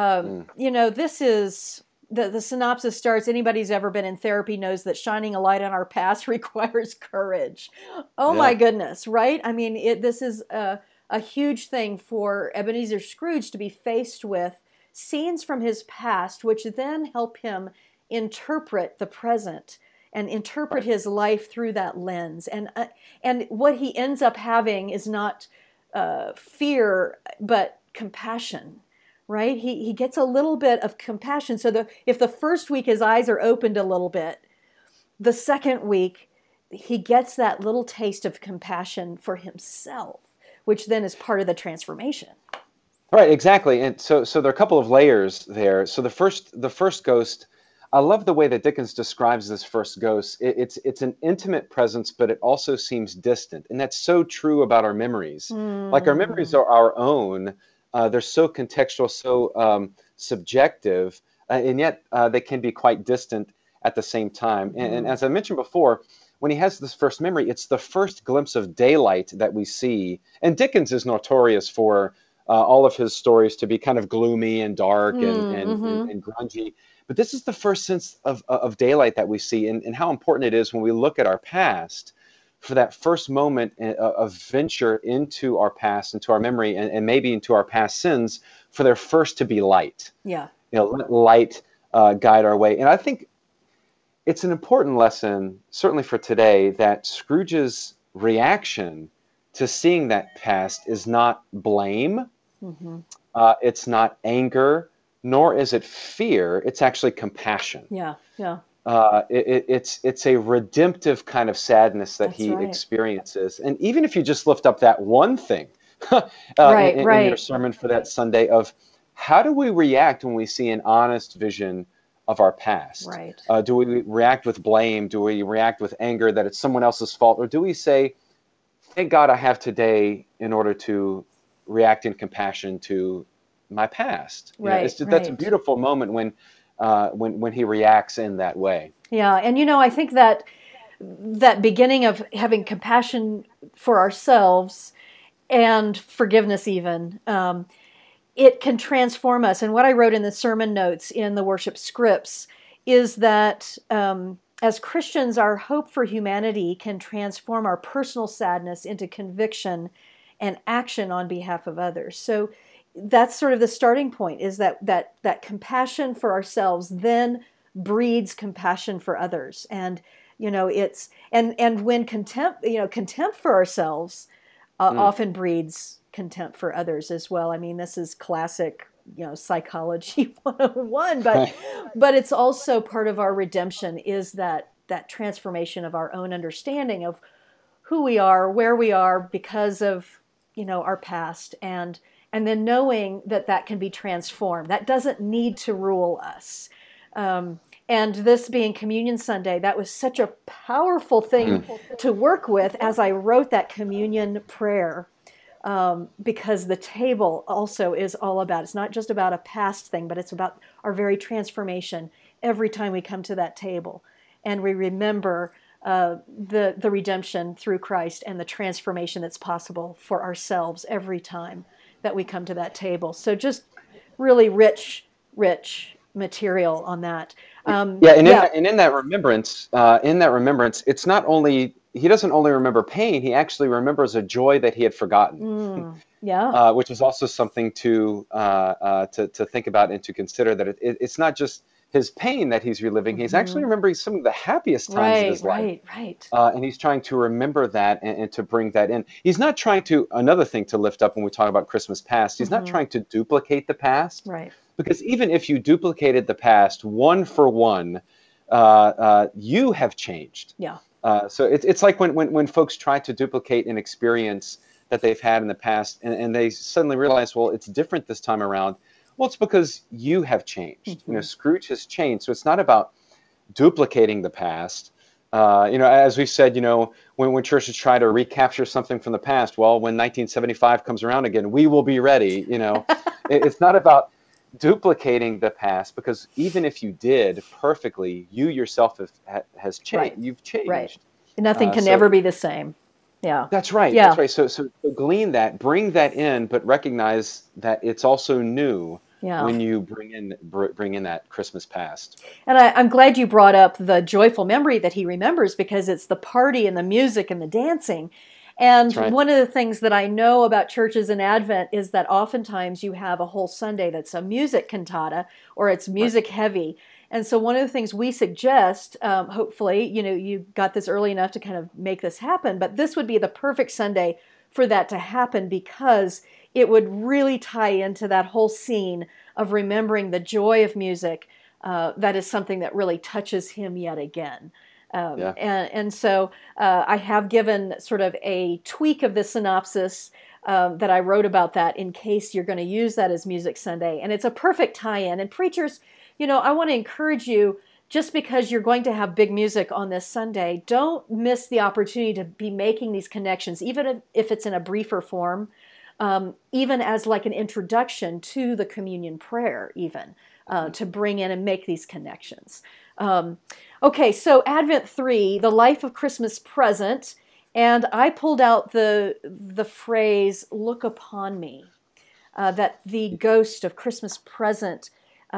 This is, the synopsis starts, anybody who's ever been in therapy knows that shining a light on our past requires courage. Oh my goodness, right? This is a huge thing for Ebenezer Scrooge to be faced with scenes from his past, which then help him interpret the present and interpret his life through that lens. And what he ends up having is not fear, but compassion. Right? He gets a little bit of compassion. So if the first week his eyes are opened a little bit, the second week he gets that little taste of compassion for himself, which then is part of the transformation. Right, exactly. And so there are a couple of layers there. So the first ghost, I love the way that Dickens describes this first ghost. It's an intimate presence, but it also seems distant. And that's so true about our memories. Like, our memories are our own. They're so contextual, so subjective, and yet they can be quite distant at the same time. And as I mentioned before, when he has this first memory, it's the first glimpse of daylight that we see. And Dickens is notorious for all of his stories to be kind of gloomy and dark and grungy. But this is the first sense of daylight that we see, and how important it is when we look at our past, for that first moment of venture into our past, into our memory, and maybe into our past sins, for there first to be light. Yeah. Let light guide our way. And I think it's an important lesson, certainly for today, that Scrooge's reaction to seeing that past is not blame. It's not anger, nor is it fear. It's actually compassion. Yeah. It's a redemptive kind of sadness that he experiences. And even if you just lift up that one thing in your sermon for that Sunday, of how do we react when we see an honest vision of our past? Right. Do we react with blame? Do we react with anger that it's someone else's fault? Or do we say, thank God I have today in order to react in compassion to my past? Right. That's a beautiful moment when he reacts in that way. Yeah, and I think that beginning of having compassion for ourselves and forgiveness even, it can transform us. And what I wrote in the sermon notes in the worship scripts is that as Christians, our hope for humanity can transform our personal sadness into conviction and action on behalf of others. So that's sort of the starting point, is that compassion for ourselves then breeds compassion for others. And it's and when contempt for ourselves often breeds contempt for others as well. I mean, this is classic psychology 101, but it's also part of our redemption, is that transformation of our own understanding of who we are, where we are because of our past, and then knowing that can be transformed. That doesn't need to rule us. And this being Communion Sunday, that was such a powerful thing to work with as I wrote that communion prayer, because the table also is all about, it's not just about a past thing, but it's about our very transformation every time we come to that table. And we remember the redemption through Christ and the transformation that's possible for ourselves every time that we come to that table. So just really rich material on that. And in that remembrance, it's not only, he doesn't only remember pain, he actually remembers a joy that he had forgotten. Which is also something to think about and to consider, that it's not just his pain that he's reliving. He's actually remembering some of the happiest times of his life. And he's trying to remember that and to bring that in. He's not trying to, another thing to lift up when we talk about Christmas past, he's not trying to duplicate the past. Right. Because even if you duplicated the past one for one, you have changed. Yeah. So it's like when folks try to duplicate an experience that they've had in the past, and they suddenly realize, well, it's different this time around. Well, it's because you have changed. Scrooge has changed. So it's not about duplicating the past. As we've said, when churches try to recapture something from the past, well, when 1975 comes around again, we will be ready. It's not about duplicating the past, because even if you did perfectly, you yourself has changed. Right. You've changed. Right. Nothing can ever be the same. Yeah. That's right. Yeah. That's right. So glean that, bring that in, but recognize that it's also new when you bring in that Christmas past. And I'm glad you brought up the joyful memory that he remembers, because it's the party and the music and the dancing. And one of the things that I know about churches in Advent is that oftentimes you have a whole Sunday that's a music cantata, or it's music heavy. And so one of the things we suggest, hopefully, you got this early enough to kind of make this happen, but this would be the perfect Sunday for that to happen, because it would really tie into that whole scene of remembering the joy of music. That is something that really touches him yet again. And so I have given sort of a tweak of the synopsis that I wrote about that, in case you're going to use that as Music Sunday. And it's a perfect tie-in. And preachers, I want to encourage you, just because you're going to have big music on this Sunday, don't miss the opportunity to be making these connections, even if it's in a briefer form, even as like an introduction to the communion prayer, even to bring in and make these connections. Okay, so Advent 3, the life of Christmas present, and I pulled out the phrase, look upon me, that the ghost of Christmas present,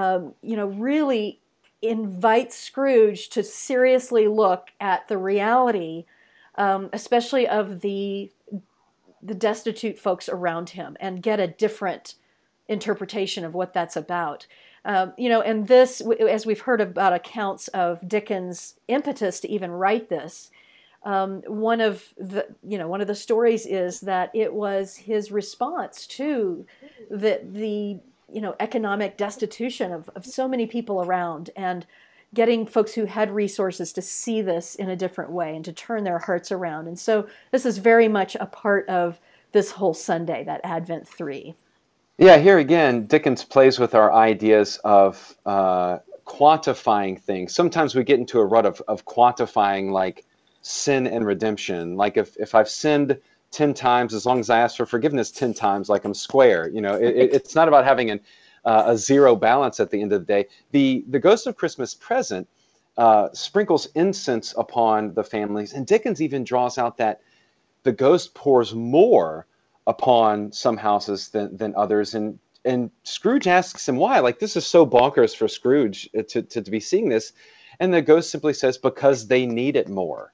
really invites Scrooge to seriously look at the reality, especially of the destitute folks around him, and get a different interpretation of what that's about. And this, as we've heard about accounts of Dickens' impetus to even write this, one of the stories is that it was his response to the economic destitution of so many people around, and getting folks who had resources to see this in a different way and to turn their hearts around. And so this is very much a part of this whole Sunday, that Advent 3. Yeah, here again, Dickens plays with our ideas of quantifying things. Sometimes we get into a rut of quantifying like sin and redemption. Like if I've sinned 10 times, as long as I ask for forgiveness 10 times, like I'm square. It's not about having a zero balance at the end of the day. The Ghost of Christmas Present sprinkles incense upon the families, and Dickens even draws out that the ghost pours more upon some houses than others, and Scrooge asks him why. Like, this is so bonkers for Scrooge to be seeing this, and the ghost simply says, because they need it more.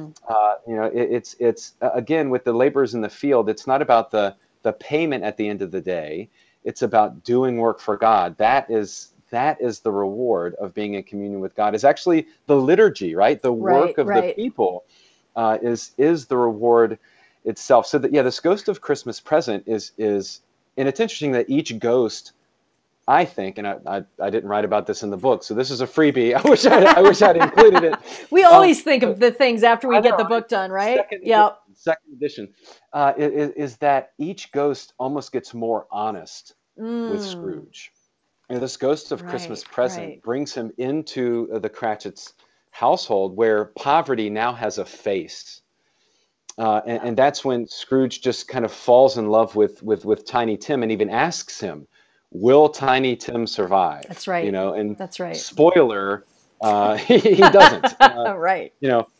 It's again, with the laborers in the field, it's not about the payment at the end of the day. It's about doing work for God. That is the reward of being in communion with God. Is actually the liturgy, right? The work of the people is the reward itself. So that, this Ghost of Christmas Present is, and it's interesting that each ghost, I think, and I didn't write about this in the book, so this is a freebie. I wish I'd included it. We always think of the things after we get the book done, right? Second edition is that each ghost almost gets more honest with Scrooge. And this Ghost of Christmas Present brings him into the Cratchit's household, where poverty now has a face. And that's when Scrooge just kind of falls in love with Tiny Tim, and even asks him, will Tiny Tim survive? That's right. And that's right. Spoiler, he doesn't. Right.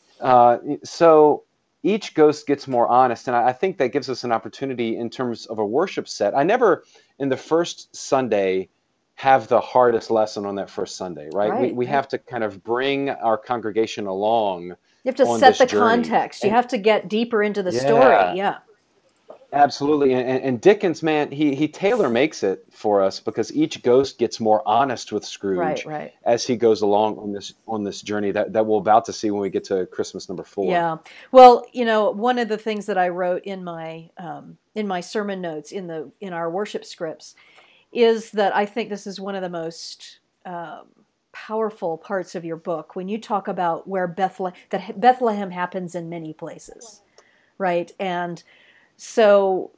So each ghost gets more honest, and I think that gives us an opportunity in terms of a worship set. I never, in the first Sunday, have the hardest lesson on that first Sunday, right? We have to kind of bring our congregation along. You have to set the context. You have to get deeper into the story. Yeah. Absolutely. And Dickens, man, he tailor makes it for us, because each ghost gets more honest with Scrooge as he goes along on this journey that we're about to see when we get to Christmas number 4. Yeah. Well, one of the things that I wrote in my sermon notes in our worship scripts is that I think this is one of the most powerful parts of your book, when you talk about where Bethlehem happens in many places, right? And so,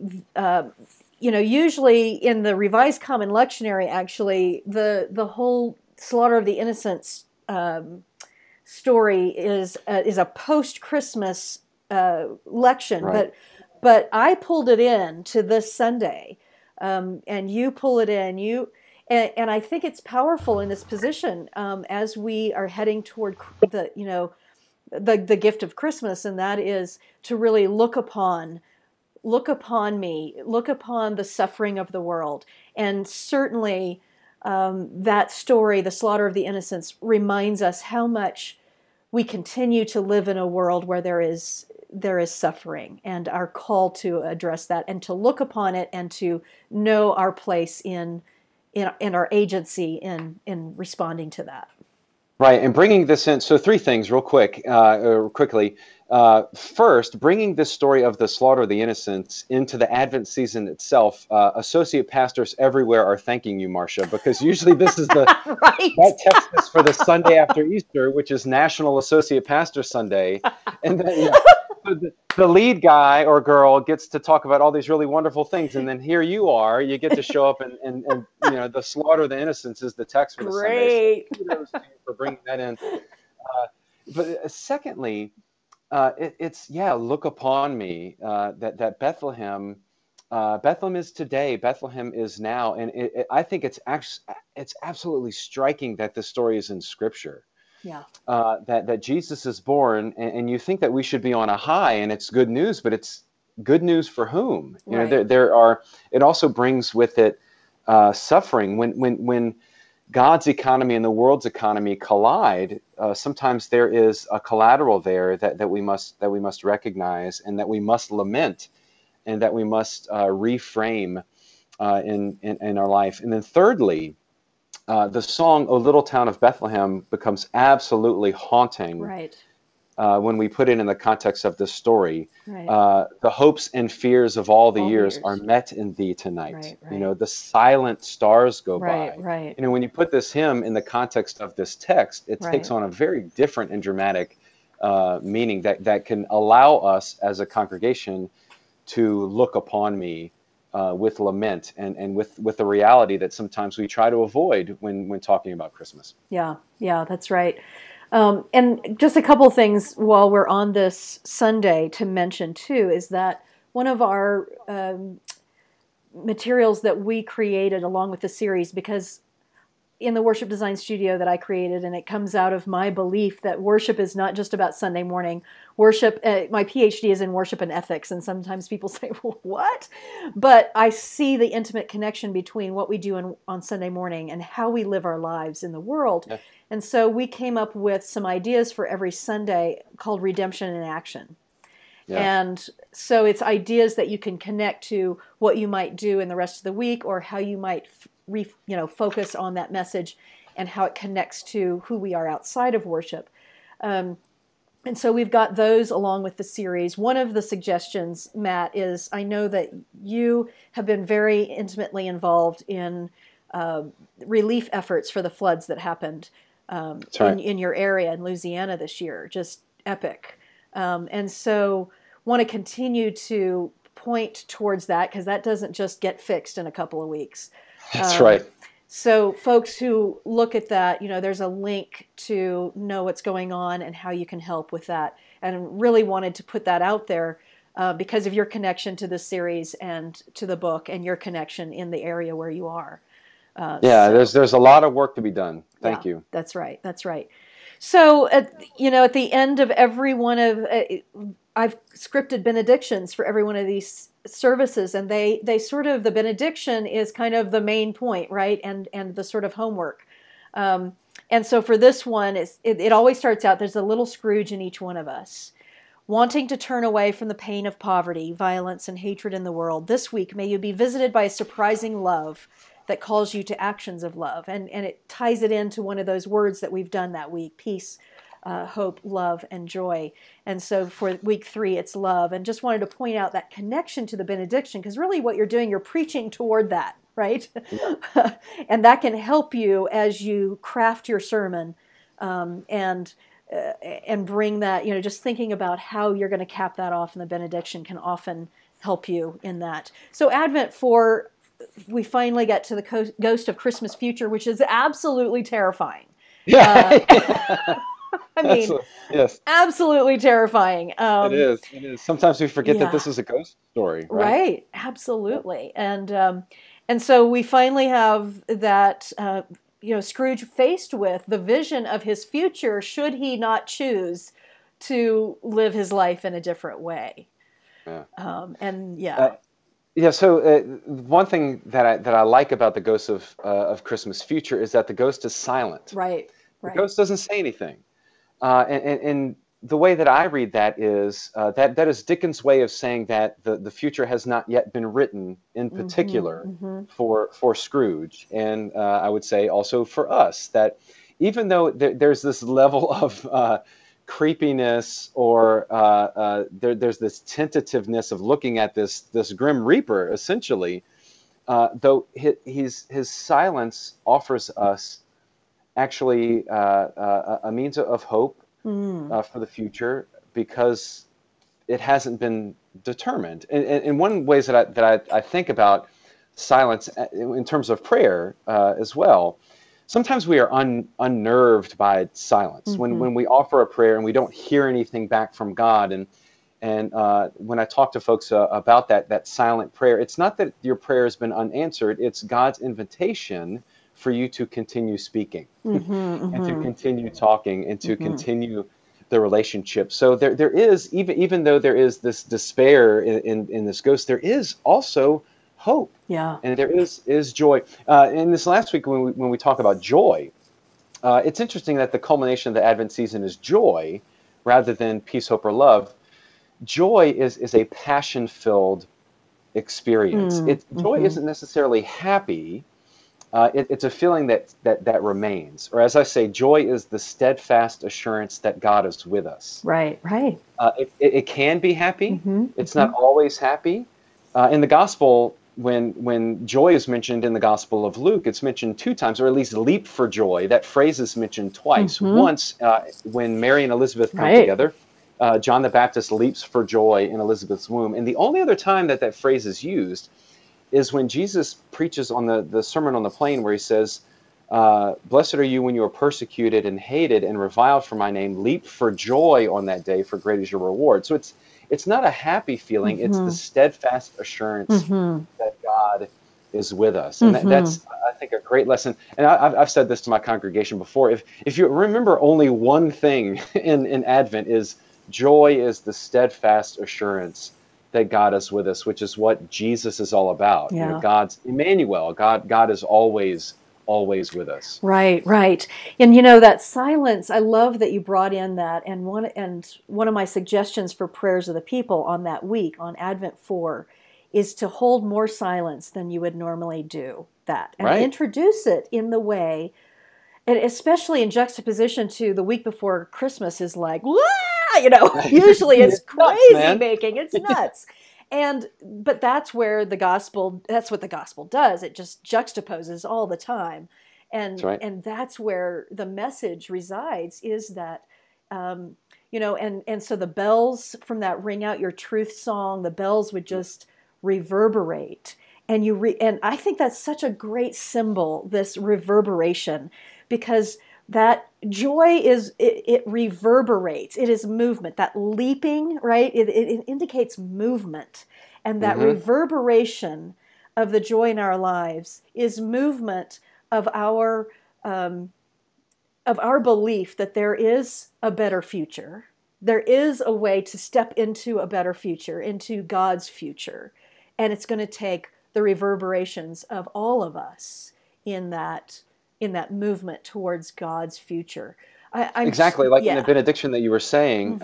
usually in the Revised Common Lectionary, actually, the whole Slaughter of the Innocents story is a post-Christmas lection, but I pulled it in to this Sunday, and you pull it in. And I think it's powerful in this position as we are heading toward the gift of Christmas, and that is to really look upon me, look upon the suffering of the world. And certainly that story, the Slaughter of the Innocents, reminds us how much we continue to live in a world where there is suffering, and our call to address that and to look upon it and to know our place in our agency in responding to that. Right, and bringing this in, so 3 things real quickly. First, bringing this story of the Slaughter of the Innocents into the Advent season itself. Associate pastors everywhere are thanking you, Marcia, because usually this is that text is for the Sunday after Easter, which is National Associate Pastor Sunday, and then the lead guy or girl gets to talk about all these really wonderful things, and then here you get to show up, and the Slaughter of the Innocents is the text for the Sunday. So kudos to you for bringing that in. But secondly, it's look upon me. That Bethlehem is today. Bethlehem is now, and I think it's absolutely striking that this story is in Scripture. Yeah. That Jesus is born, and you think that we should be on a high, and it's good news, but it's good news for whom? It also brings with it suffering. When God's economy and the world's economy collide, sometimes there is a collateral there that we must recognize, and that we must lament, and that we must reframe in our life. And then thirdly, the song "O Little Town of Bethlehem" becomes absolutely haunting when we put it in the context of this story. The hopes and fears of all the years are met in thee tonight. The silent stars go by. When you put this hymn in the context of this text, it takes on a very different and dramatic meaning that can allow us as a congregation to look upon me with lament and with the reality that sometimes we try to avoid when talking about Christmas. Yeah, that's right. And just a couple things while we're on this Sunday to mention too is that one of our materials that we created along with the series, because in the worship design studio that I created, and it comes out of my belief that worship is not just about Sunday morning. Worship, my PhD is in worship and ethics, and sometimes people say, well, what? But I see the intimate connection between what we do on Sunday morning and how we live our lives in the world. Yeah. And so we came up with some ideas for every Sunday called Redemption in Action. Yeah. And so it's ideas that you can connect to what you might do in the rest of the week, or how you might focus on that message and how it connects to who we are outside of worship. And so we've got those along with the series. One of the suggestions, Matt, is I know that you have been very intimately involved in relief efforts for the floods that happened in your area in Louisiana this year. Just epic. And so want to continue to point towards that, because that doesn't just get fixed in a couple of weeks. That's right. So folks who look at that, there's a link to know what's going on and how you can help with that. And really wanted to put that out there because of your connection to the series and to the book, and your connection in the area where you are. There's a lot of work to be done. Thank you. That's right. So, at the end of every one of, I've scripted benedictions for every one of these services, and they sort of, the benediction is kind of the main point, right? And the sort of homework. And so for this one, it always starts out, there's a little Scrooge in each one of us. Wanting to turn away from the pain of poverty, violence, and hatred in the world, this week may you be visited by a surprising love that calls you to actions of love. And it ties it into one of those words that we've done that week: peace, hope, love, and joy. And so for week 3, it's love. And just wanted to point out that connection to the benediction, because really what you're doing, you're preaching toward that, right? Yeah. And that can help you as you craft your sermon and bring that, just thinking about how you're going to cap that off in the benediction can often help you in that. So Advent 4, we finally get to the Ghost of Christmas Future, which is absolutely terrifying. Yeah. I mean, yes, absolutely terrifying. It is. Sometimes we forget that this is a ghost story, right? Right. Absolutely. And so we finally have that, Scrooge faced with the vision of his future should he not choose to live his life in a different way. Yeah. So one thing that I like about the Ghost of Christmas Future is that the ghost is silent. Right. The ghost doesn't say anything. And the way that I read that is that is Dickens' way of saying that the future has not yet been written in particular for Scrooge. And I would say also for us, that even though there's this level of creepiness or there's this tentativeness of looking at this Grim Reaper, essentially, though his silence offers us actually a means of hope for the future, because it hasn't been determined. And one ways that I think about silence in terms of prayer as well, sometimes we are unnerved by silence. When we offer a prayer and we don't hear anything back from God, and when I talk to folks about that silent prayer, it's not that your prayer has been unanswered, it's God's invitation for you to continue speaking and to continue talking and to continue the relationship. So there is, even though there is this despair in this ghost, there is also hope. Yeah. And there is joy. In this last week, when we talk about joy, it's interesting that the culmination of the Advent season is joy rather than peace, hope, or love. Joy is a passion-filled experience. Joy isn't necessarily happy. It's a feeling that remains. Or as I say, joy is the steadfast assurance that God is with us. Right. It can be happy. It's not always happy. In the gospel, when joy is mentioned in the Gospel of Luke, it's mentioned 2 times, or at least leap for joy. That phrase is mentioned twice. Once when Mary and Elizabeth come together, John the Baptist leaps for joy in Elizabeth's womb. And the only other time that phrase is used is when Jesus preaches on the Sermon on the Plain, where he says, blessed are you when you are persecuted and hated and reviled for my name. Leap for joy on that day, for great is your reward. So it's not a happy feeling. It's the steadfast assurance that God is with us. And that's, I think, a great lesson. And I've said this to my congregation before. If you remember only one thing in Advent, is joy is the steadfast assurance that God is with us, which is what Jesus is all about. Yeah. You know, God's Emmanuel. God is always with us. Right, right. And you know, that silence, I love that you brought in that. And one of my suggestions for prayers of the people on that week, on Advent 4, is to hold more silence than you would normally do that. And introduce it in the way, and especially in juxtaposition to the week before Christmas is like, wah! You know, usually it's crazy nuts, making, it's nuts. But that's where that's what the gospel does. It just juxtaposes all the time. And that's where the message resides, is that, you know, and so the bells from that Ring Out Your Truth song, the bells would just reverberate. And I think that's such a great symbol, this reverberation, because that joy it reverberates. It is movement, that leaping, right? It indicates movement. And that reverberation of the joy in our lives is movement of our belief that there is a better future. There is a way to step into a better future, into God's future. And it's going to take the reverberations of all of us in that movement towards God's future. Exactly, like in the benediction that you were saying,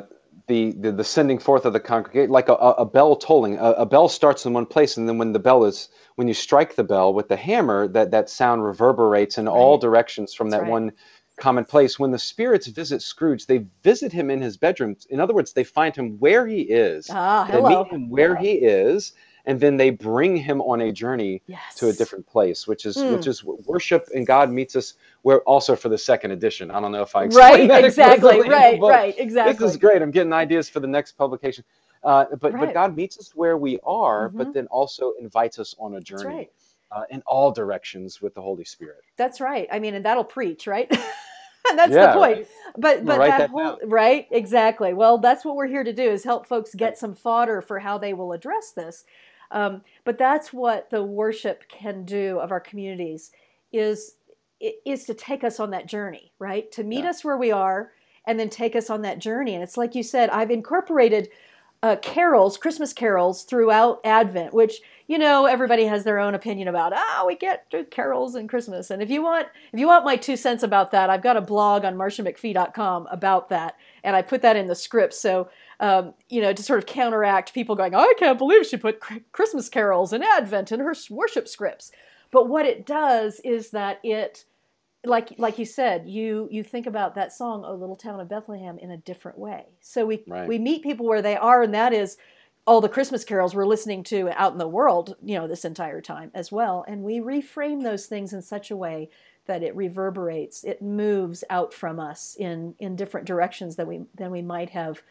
the sending forth of the congregation, like a bell tolling. A bell starts in one place, and then when you strike the bell with the hammer, that sound reverberates in all directions from that one common place. When the spirits visit Scrooge, they visit him in his bedroom. In other words, they find him where he is. They meet him where he is, and then they bring him on a journey to a different place, which is worship, and God meets us where, also for the second edition. I don't know if I explained that exactly. Right, exactly. This is great. I'm getting ideas for the next publication. But God meets us where we are, but then also invites us on a journey in all directions with the Holy Spirit. That's right. I mean, and that'll preach, right? And that's the point. But that whole, right, exactly. Well, that's what we're here to do, is help folks get some fodder for how they will address this. But that's what the worship can do of our communities, is to take us on that journey, right? To meet us where we are, and then take us on that journey. And it's like you said, I've incorporated carols, Christmas carols, throughout Advent, which, you know, everybody has their own opinion about. We get carols in Christmas. And if you want my 2 cents about that, I've got a blog on marciamcfee.com about that, and I put that in the script. So, you know, to sort of counteract people going, I can't believe she put Christmas carols and Advent in her worship scripts. But what it does is that it, like you said, you think about that song, "O Little Town of Bethlehem," in a different way. So we meet people where they are, and that is all the Christmas carols we're listening to out in the world, you know, this entire time as well. And we reframe those things in such a way that it reverberates, it moves out from us in different directions than we might have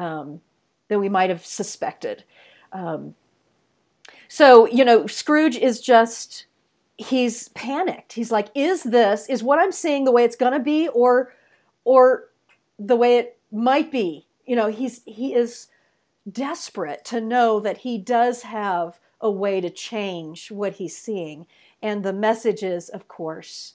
suspected. So, you know, Scrooge is just, he's panicked. He's like, is what I'm seeing the way it's going to be, or the way it might be? You know, he is desperate to know that he does have a way to change what he's seeing. And the message is, of course,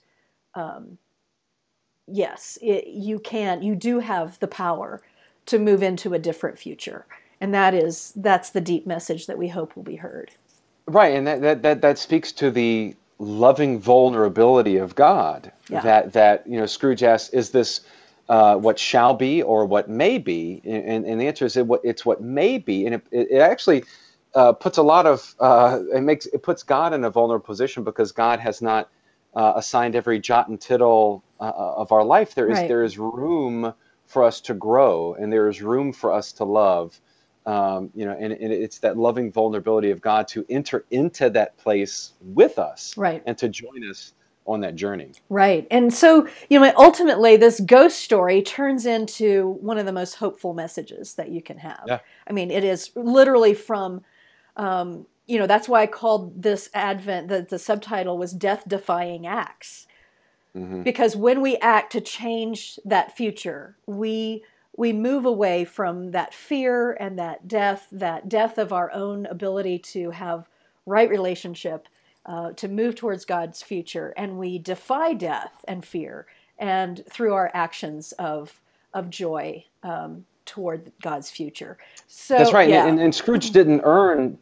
yes, you do have the power to move into a different future. And that's the deep message that we hope will be heard. Right. And that speaks to the loving vulnerability of God, that, you know, Scrooge asks, is this what shall be or what may be? And the answer is it's what may be. And it actually puts a lot of, it puts God in a vulnerable position, because God has not assigned every jot and tittle of our life. There is room for us to grow, and there is room for us to love. You know, and it's that loving vulnerability of God to enter into that place with us, and to join us on that journey. Right. And so, you know, ultimately this ghost story turns into one of the most hopeful messages that you can have. Yeah. I mean, it is literally from that's why I called this Advent, the subtitle was Death-Defying Acts. Mm-hmm. Because when we act to change that future, we move away from that fear and that death of our own ability to have right relationship, to move towards God's future, and we defy death and fear, and through our actions of joy toward God's future. So that's right. Yeah. And Scrooge didn't earn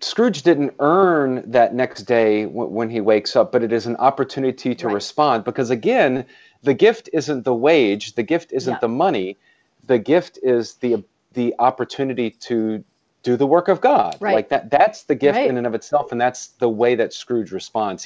that next day when he wakes up, but it is an opportunity to respond, because again, the gift isn't the wage, the gift isn't the money, the gift is the opportunity to do the work of God. Like that's the gift in and of itself, and that's the way that Scrooge responds.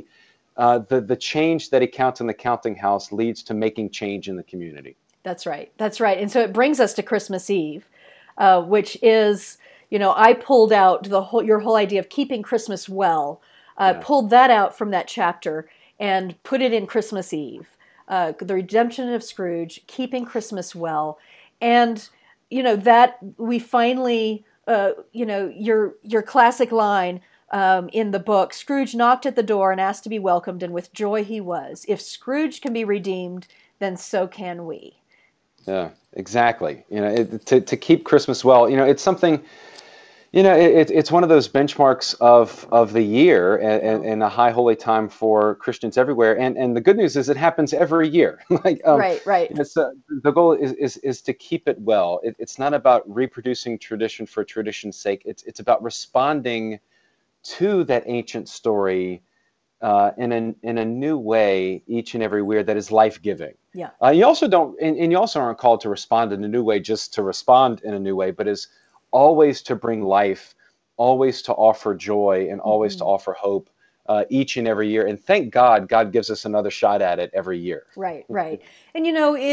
The change that he counts in the counting house leads to making change in the community. That's right. And so it brings us to Christmas Eve, which is, I pulled out your whole idea of keeping Christmas well, pulled that out from that chapter and put it in Christmas Eve, the redemption of Scrooge, keeping Christmas well. And, that we finally, your classic line in the book, Scrooge knocked at the door and asked to be welcomed, and with joy he was. If Scrooge can be redeemed, then so can we. Yeah, exactly. To keep Christmas well, it's something, it's one of those benchmarks of the year and a high holy time for Christians everywhere. And the good news is it happens every year. Right. It's, the goal is to keep it well. It's not about reproducing tradition for tradition's sake. It's about responding to that ancient story in a new way each and every year that is life-giving. Yeah. You also aren't called to respond in a new way just to respond in a new way, but is always to bring life, always to offer joy, and always to offer hope each and every year. And thank God gives us another shot at it every year. Right. And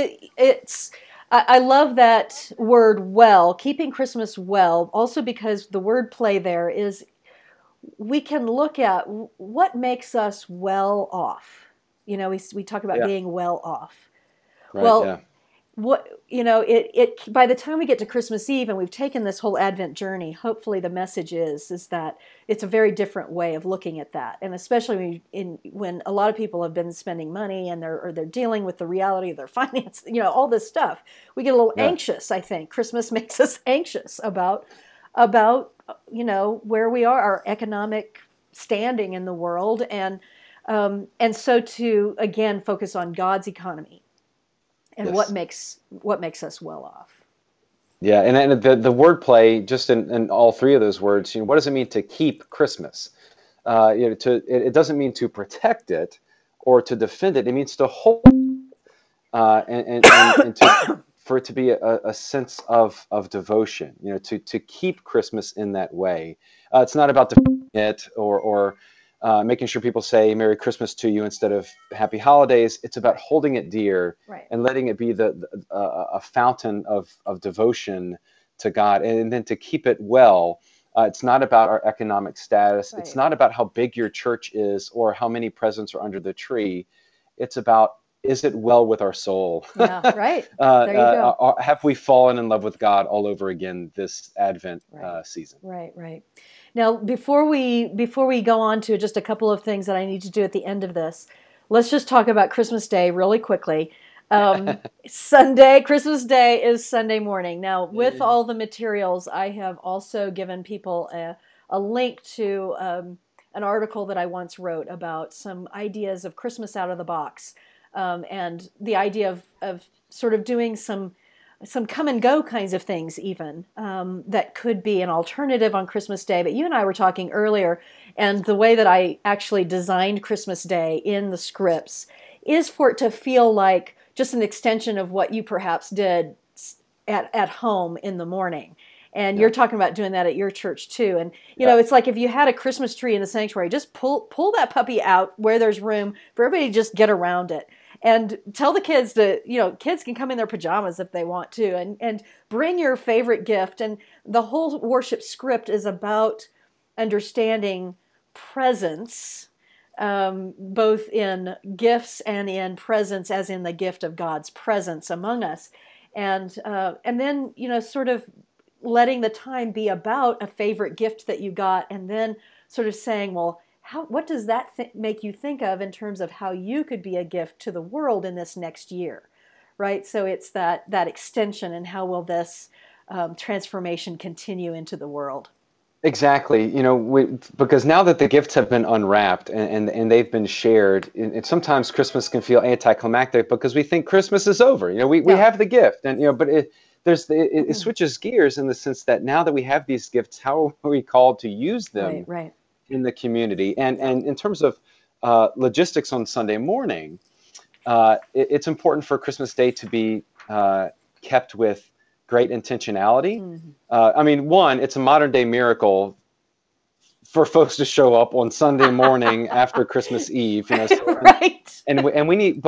I love that word well, keeping Christmas well, also because the word play there is we can look at what makes us well off. We talk about being well off. Right, what by the time we get to Christmas Eve and we've taken this whole Advent journey, hopefully the message is that it's a very different way of looking at that, and especially when a lot of people have been spending money and they're dealing with the reality of their finance, all this stuff, we get a little anxious. I think Christmas makes us anxious about where we are, our economic standing in the world, and so to again focus on God's economy and what makes us well off. Yeah, and the wordplay just in all three of those words, what does it mean to keep Christmas? It doesn't mean to protect it or to defend it. It means to hold, and for it to be a sense of devotion. To keep Christmas in that way. It's not about defending it or making sure people say Merry Christmas to you instead of Happy Holidays. It's about holding it dear and letting it be a fountain of devotion to God. And then to keep it well, it's not about our economic status. It's not about how big your church is or how many presents are under the tree. It's about, is it well with our soul? Yeah, right. There you go. Have we fallen in love with God all over again this Advent season? Right. Now, before we go on to just a couple of things that I need to do at the end of this, let's just talk about Christmas Day really quickly. Christmas Day is Sunday morning. Now, with all the materials, I have also given people a link to an article that I once wrote about some ideas of Christmas out of the box, and the idea of sort of doing some come and go kinds of things even that could be an alternative on Christmas Day. But you and I were talking earlier, and the way that I actually designed Christmas Day in the scripts is for it to feel like just an extension of what you perhaps did at home in the morning. And you're talking about doing that at your church too. And it's like if you had a Christmas tree in the sanctuary, just pull that puppy out where there's room for everybody to just get around it. And tell the kids kids can come in their pajamas if they want to, and bring your favorite gift. And the whole worship script is about understanding presence, both in gifts and in presence, as in the gift of God's presence among us. And then, sort of letting the time be about a favorite gift that you got, and then sort of saying, well, what does that make you think of in terms of how you could be a gift to the world in this next year, right? So it's that extension, and how will this transformation continue into the world? Exactly. Because now that the gifts have been unwrapped and they've been shared, and sometimes Christmas can feel anticlimactic because we think Christmas is over. We have the gift, and but it switches gears in the sense that now that we have these gifts, how are we called to use them in the community? And in terms of logistics on Sunday morning, it's important for Christmas Day to be kept with great intentionality. I mean, one, it's a modern day miracle for folks to show up on Sunday morning after Christmas Eve, right? And we need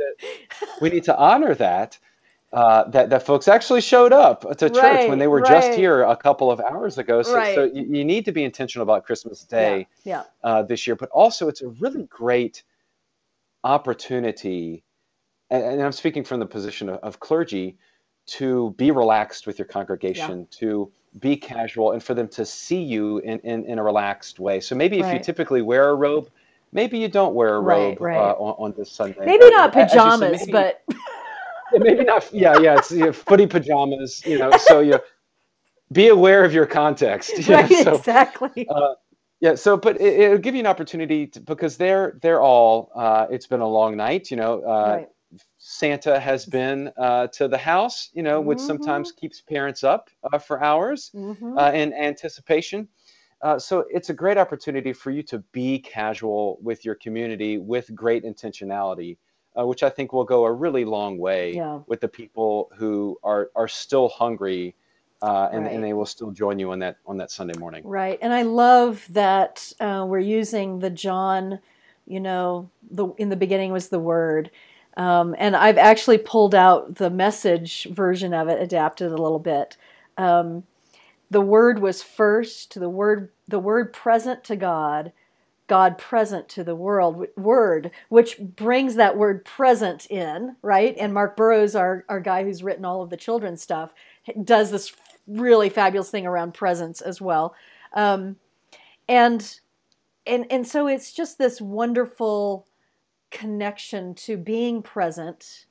to honor that folks actually showed up to church when they were just here a couple of hours ago. So you need to be intentional about Christmas Day this year, but also it's a really great opportunity, and I'm speaking from the position of clergy, to be relaxed with your congregation, to be casual, and for them to see you in a relaxed way. So maybe if you typically wear a robe, maybe you don't wear a robe on this Sunday. Maybe not pajamas, said, but maybe not. Yeah, it's footy pajamas. So be aware of your context. Exactly. But it'll give you an opportunity because they're all. It's been a long night. Santa has been to the house, which sometimes keeps parents up for hours in anticipation. So it's a great opportunity for you to be casual with your community with great intentionality, which I think will go a really long way with the people who are still hungry, and they will still join you on that Sunday morning. Right. And I love that we're using the John, in the beginning was the Word. And I've actually pulled out the Message version of it, adapted a little bit. The Word was first, the word present to God, God present to the world, Word, which brings that word present in, right? And Mark Burrows, our guy who's written all of the children's stuff, does this really fabulous thing around presence as well. And so it's just this wonderful connection to being present,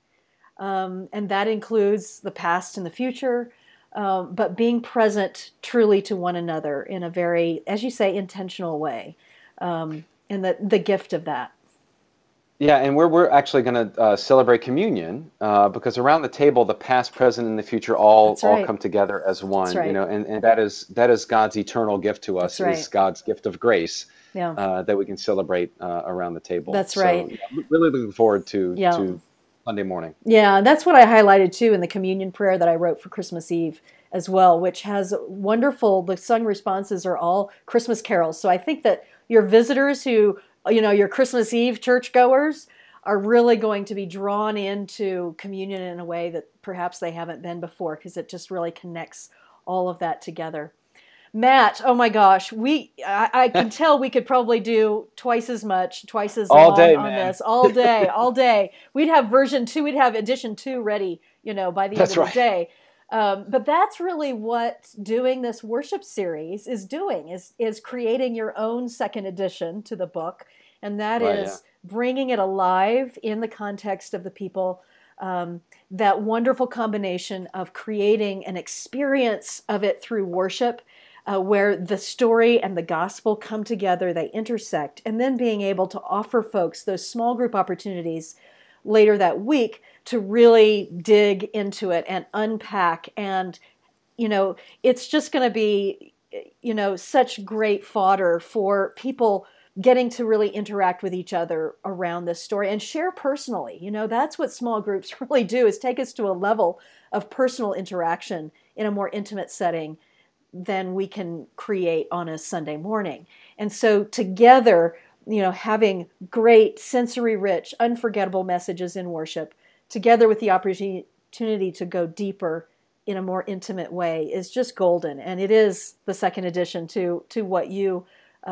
and that includes the past and the future, but being present truly to one another in a very, as you say, intentional way, and the gift of that. Yeah, and we're actually going to celebrate communion because around the table, the past, present, and the future all come together as one. And that is God's eternal gift to us. Is God's gift of grace. That we can celebrate around the table. That's right. So, really looking forward to Sunday morning. Yeah, and that's what I highlighted too in the communion prayer that I wrote for Christmas Eve as well, which has wonderful, the sung responses are all Christmas carols. So I think that your visitors who, your Christmas Eve churchgoers are really going to be drawn into communion in a way that perhaps they haven't been before, because it just really connects all of that together. Matt, oh my gosh, I can tell we could probably do twice as long on this, all day. We'd have version 2, we'd have edition 2 ready, by the end of the day. But that's really what doing this worship series is doing, is creating your own second edition to the book. And that is bringing it alive in the context of the people, that wonderful combination of creating an experience of it through worship, where the story and the gospel come together, they intersect, and then being able to offer folks those small group opportunities later that week to really dig into it and unpack. And, it's just going to be, such great fodder for people getting to really interact with each other around this story and share personally. That's what small groups really do, is take us to a level of personal interaction in a more intimate setting than we can create on a Sunday morning. And so together, having great sensory-rich, unforgettable messages in worship, together with the opportunity to go deeper in a more intimate way, is just golden. And it is the second edition to what you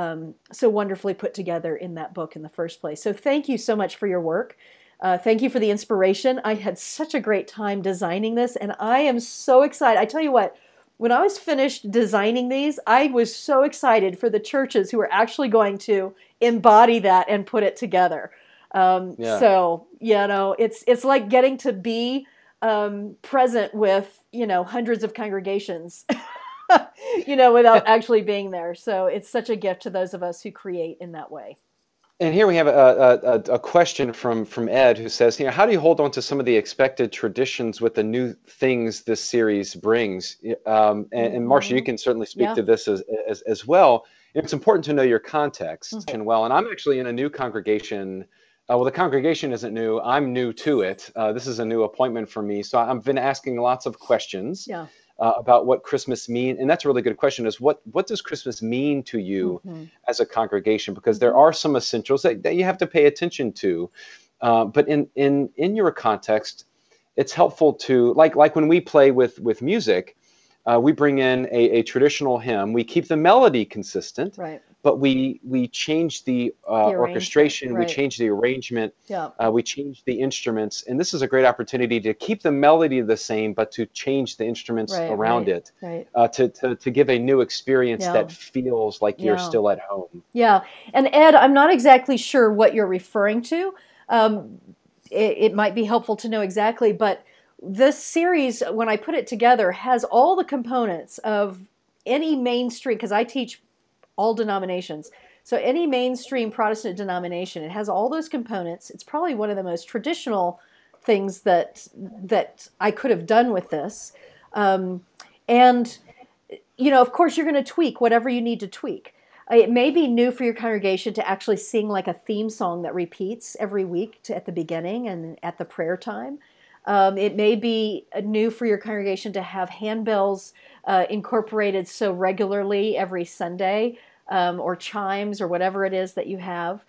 so wonderfully put together in that book in the first place. So thank you so much for your work. Thank you for the inspiration. I had such a great time designing this, and I am so excited. I tell you what, when I was finished designing these, I was so excited for the churches who were actually going to embody that and put it together. So, it's like getting to be present with, hundreds of congregations, without actually being there. So it's such a gift to those of us who create in that way. And here we have a question from Ed, who says, how do you hold on to some of the expected traditions with the new things this series brings? And Marcia, you can certainly speak to this as well. It's important to know your context well. And I'm actually in a new congregation. Well, the congregation isn't new. I'm new to it. This is a new appointment for me. So I've been asking lots of questions about what Christmas means. And that's a really good question, is what does Christmas mean to you as a congregation? Because there are some essentials that you have to pay attention to. But in your context, it's helpful to, like when we play with music, we bring in a traditional hymn. We keep the melody consistent, but we change the orchestration, we change the arrangement, we change the instruments. And this is a great opportunity to keep the melody the same, but to change the instruments around it, to give a new experience that feels like you're still at home. Yeah. And Ed, I'm not exactly sure what you're referring to. It might be helpful to know exactly, but this series, when I put it together, has all the components of any mainstream, because I teach all denominations. So any mainstream Protestant denomination, it has all those components. It's probably one of the most traditional things that I could have done with this. And, of course, you're going to tweak whatever you need to tweak. It may be new for your congregation to actually sing like a theme song that repeats every week at the beginning and at the prayer time. It may be new for your congregation to have handbells incorporated so regularly every Sunday, or chimes or whatever it is that you have.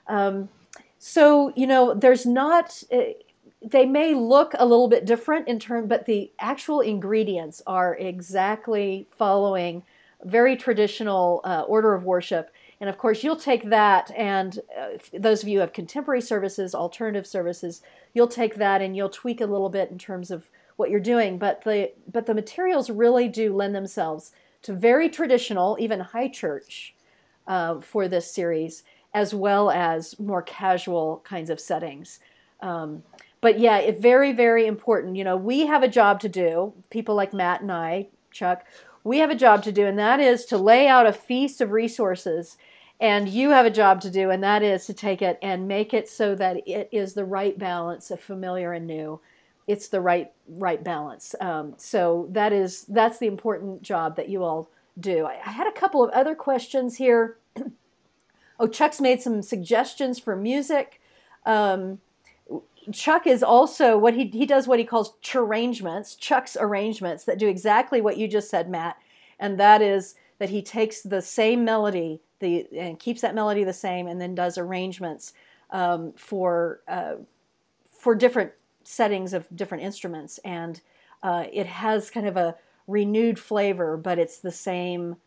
There's not, they may look a little bit different but the actual ingredients are exactly following very traditional order of worship. And of course, you'll take that, and those of you who have contemporary services, alternative services, you'll take that and you'll tweak a little bit in terms of what you're doing. But the materials really do lend themselves to very traditional, even high church, for this series, as well as more casual kinds of settings. But yeah, it's very, very important. We have a job to do. People like Matt and I, Chuck, we have a job to do, and that is to lay out a feast of resources. And you have a job to do, and that is to take it and make it so that it is the right balance of familiar and new. It's the right balance. So that's the important job that you all do. I had a couple of other questions here. Chuck's made some suggestions for music. Chuck is also, he does what he calls Chuck's arrangements that do exactly what you just said, Matt. And that is that he takes the same melody and keeps that melody the same, and then does arrangements for different settings of different instruments. And it has kind of a renewed flavor, but it's the same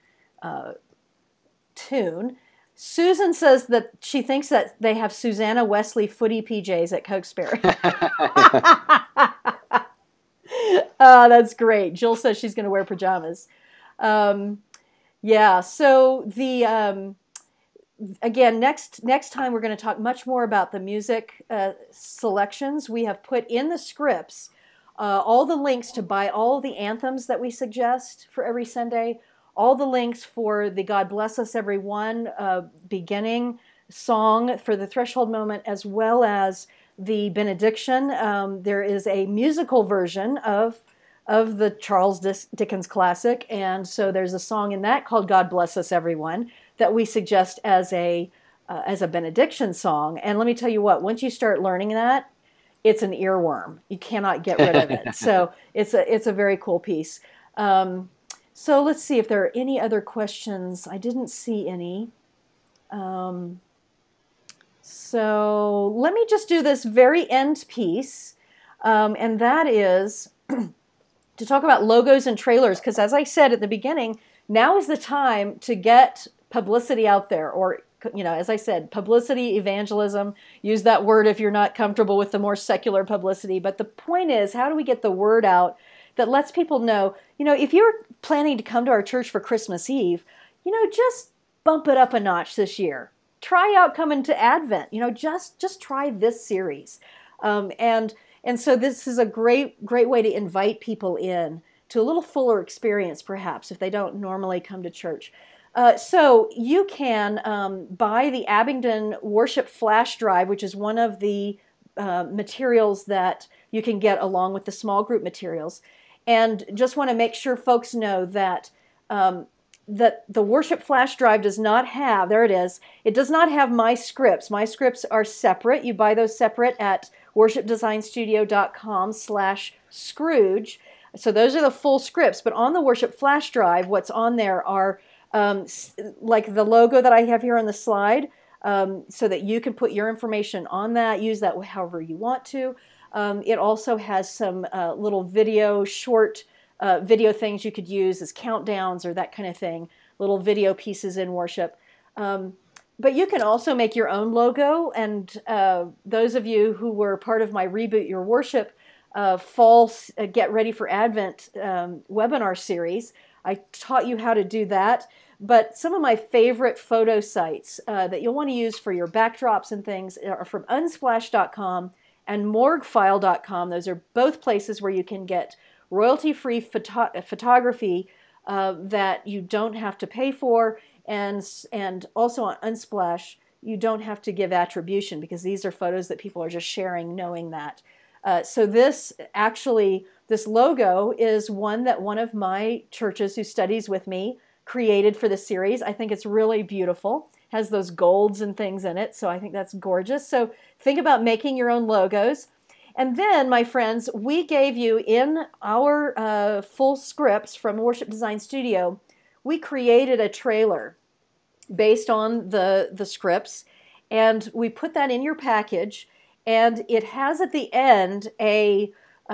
tune. Susan says that she thinks that they have Susanna Wesley footy PJs at Cokesbury. That's great. Jill says she's going to wear pajamas. So again, next time we're going to talk much more about the music selections. We have put in the scripts all the links to buy all the anthems that we suggest for every Sunday, all the links for the God Bless Us Everyone beginning song for the threshold moment, as well as the benediction. There is a musical version of the Charles Dickens classic, and so there's a song in that called God Bless Us Everyone that we suggest as a benediction song. And let me tell you what, once you start learning that, it's an earworm. You cannot get rid of it. So it's a very cool piece. So let's see if there are any other questions. I didn't see any. So let me just do this very end piece, and that is to talk about logos and trailers, because as I said at the beginning, now is the time to get publicity out there, or, as I said, publicity, evangelism. Use that word if you're not comfortable with the more secular publicity. But the point is, how do we get the word out that lets people know, if you're planning to come to our church for Christmas Eve, just bump it up a notch this year. Try out coming to Advent. Just try this series. And so this is a great way to invite people in to a little fuller experience, perhaps, if they don't normally come to church. So you can buy the Abingdon Worship Flash Drive, which is one of the materials that you can get along with the small group materials. And just want to make sure folks know that that the Worship Flash Drive does not have, there it is, it does not have my scripts. My scripts are separate. You buy those separate at worshipdesignstudio.com/Scrooge. So those are the full scripts. But on the Worship Flash Drive, what's on there are like the logo that I have here on the slide, so that you can put your information on that, use that however you want to. It also has some little short video things you could use as countdowns or that kind of thing, little video pieces in worship. But you can also make your own logo, and those of you who were part of my Reboot Your Worship Fall Get Ready for Advent webinar series, I taught you how to do that. But some of my favorite photo sites that you'll want to use for your backdrops and things are from unsplash.com and morguefile.com. Those are both places where you can get royalty-free photography that you don't have to pay for, and also on Unsplash, you don't have to give attribution, because these are photos that people are just sharing knowing that. So this logo is one that one of my churches who studies with me created for the series. I think it's really beautiful. Has those golds and things in it, so I think that's gorgeous. So think about making your own logos. And then, my friends, we gave you in our full scripts from Worship Design Studio, we created a trailer based on the scripts, and we put that in your package, and it has at the end a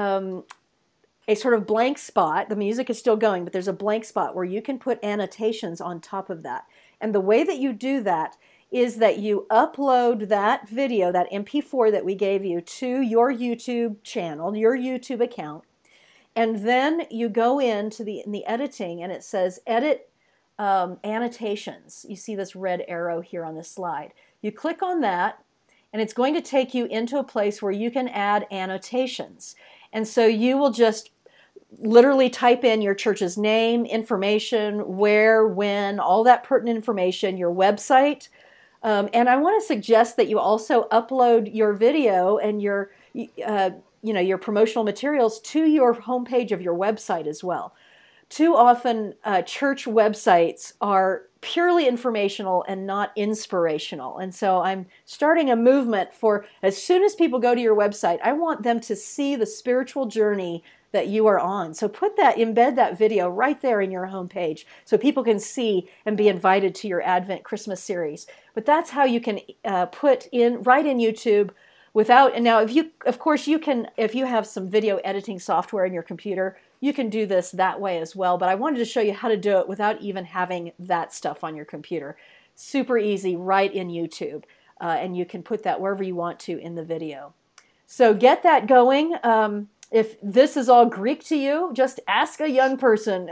sort of blank spot. The music is still going, but there's a blank spot where you can put annotations on top of that. And the way that you do that is that you upload that video, that MP4 that we gave you, to your YouTube channel, your YouTube account, and then you go into in the editing, and it says Edit Annotations. You see this red arrow here on this slide. You click on that, and it's going to take you into a place where you can add annotations. And so you will just literally type in your church's name, information, where, when, all that pertinent information, your website. And I want to suggest that you also upload your video and your promotional materials to your homepage of your website as well. Too often, church websites are purely informational and not inspirational. And so I'm starting a movement for, as soon as people go to your website, I want them to see the spiritual journey that you are on. So embed that video right there in your homepage so people can see and be invited to your Advent Christmas series. But that's how you can put in right in YouTube without, and now if you have some video editing software in your computer, you can do this that way as well. But I wanted to show you how to do it without even having that stuff on your computer. Super easy, right in YouTube. And you can put that wherever you want to in the video. So get that going. If this is all Greek to you, just ask a young person.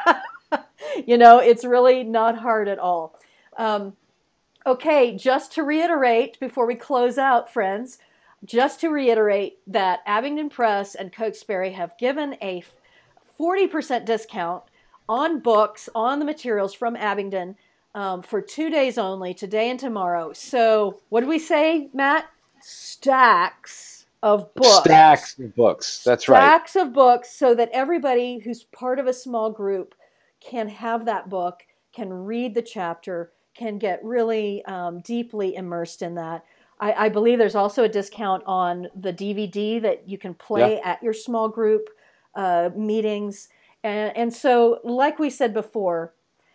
It's really not hard at all. Okay, just to reiterate before we close out, friends, just to reiterate that Abingdon Press and Cokesbury have given a 40% discount on books, on the materials from Abingdon for 2 days only, today and tomorrow. So what did we say, Matt? Stacks of books. Stacks of books. That's right. Stacks of books, so that everybody who's part of a small group can have that book, can read the chapter, can get really deeply immersed in that. I believe there's also a discount on the DVD that you can play at your small group meetings. And so, like we said before,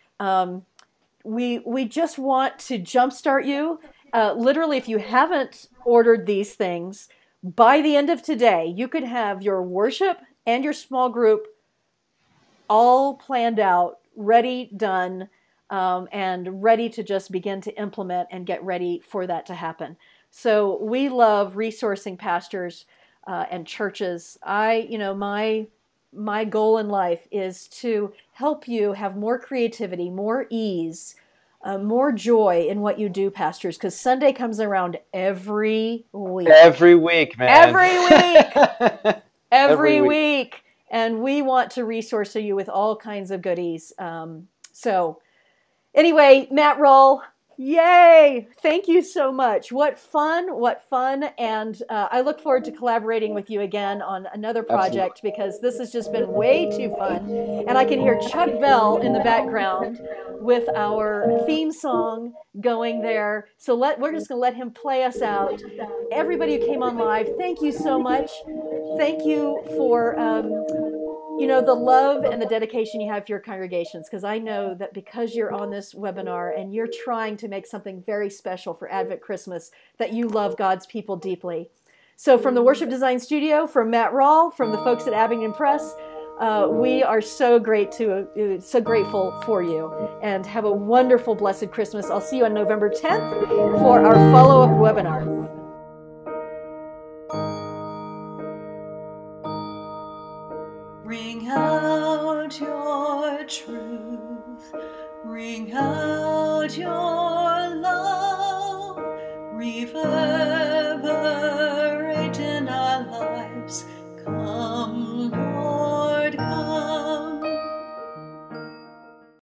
we just want to jumpstart you. Literally, if you haven't ordered these things, by the end of today, you could have your worship and your small group all planned out, ready, done, and ready to just begin to implement and get ready for that to happen. So we love resourcing pastors and churches. My my goal in life is to help you have more creativity, more ease, more joy in what you do, pastors, because Sunday comes around every week. Every week, man. Every week. Every week. And we want to resource you with all kinds of goodies. So anyway, Matt Rawle, yay! Thank you so much. What fun, what fun. And I look forward to collaborating with you again on another project, because this has just been way too fun. And I can hear Chuck Bell in the background with our theme song going there. So we're just going to let him play us out. Everybody who came on live, thank you so much. Thank you for the love and the dedication you have for your congregations, because I know that because you're on this webinar and you're trying to make something very special for Advent Christmas, that you love God's people deeply. So from the Worship Design Studio, from Matt Rawle, from the folks at Abingdon Press, we are so grateful for you, and have a wonderful, blessed Christmas. I'll see you on November 10th for our follow-up webinar. Ring out your truth, ring out your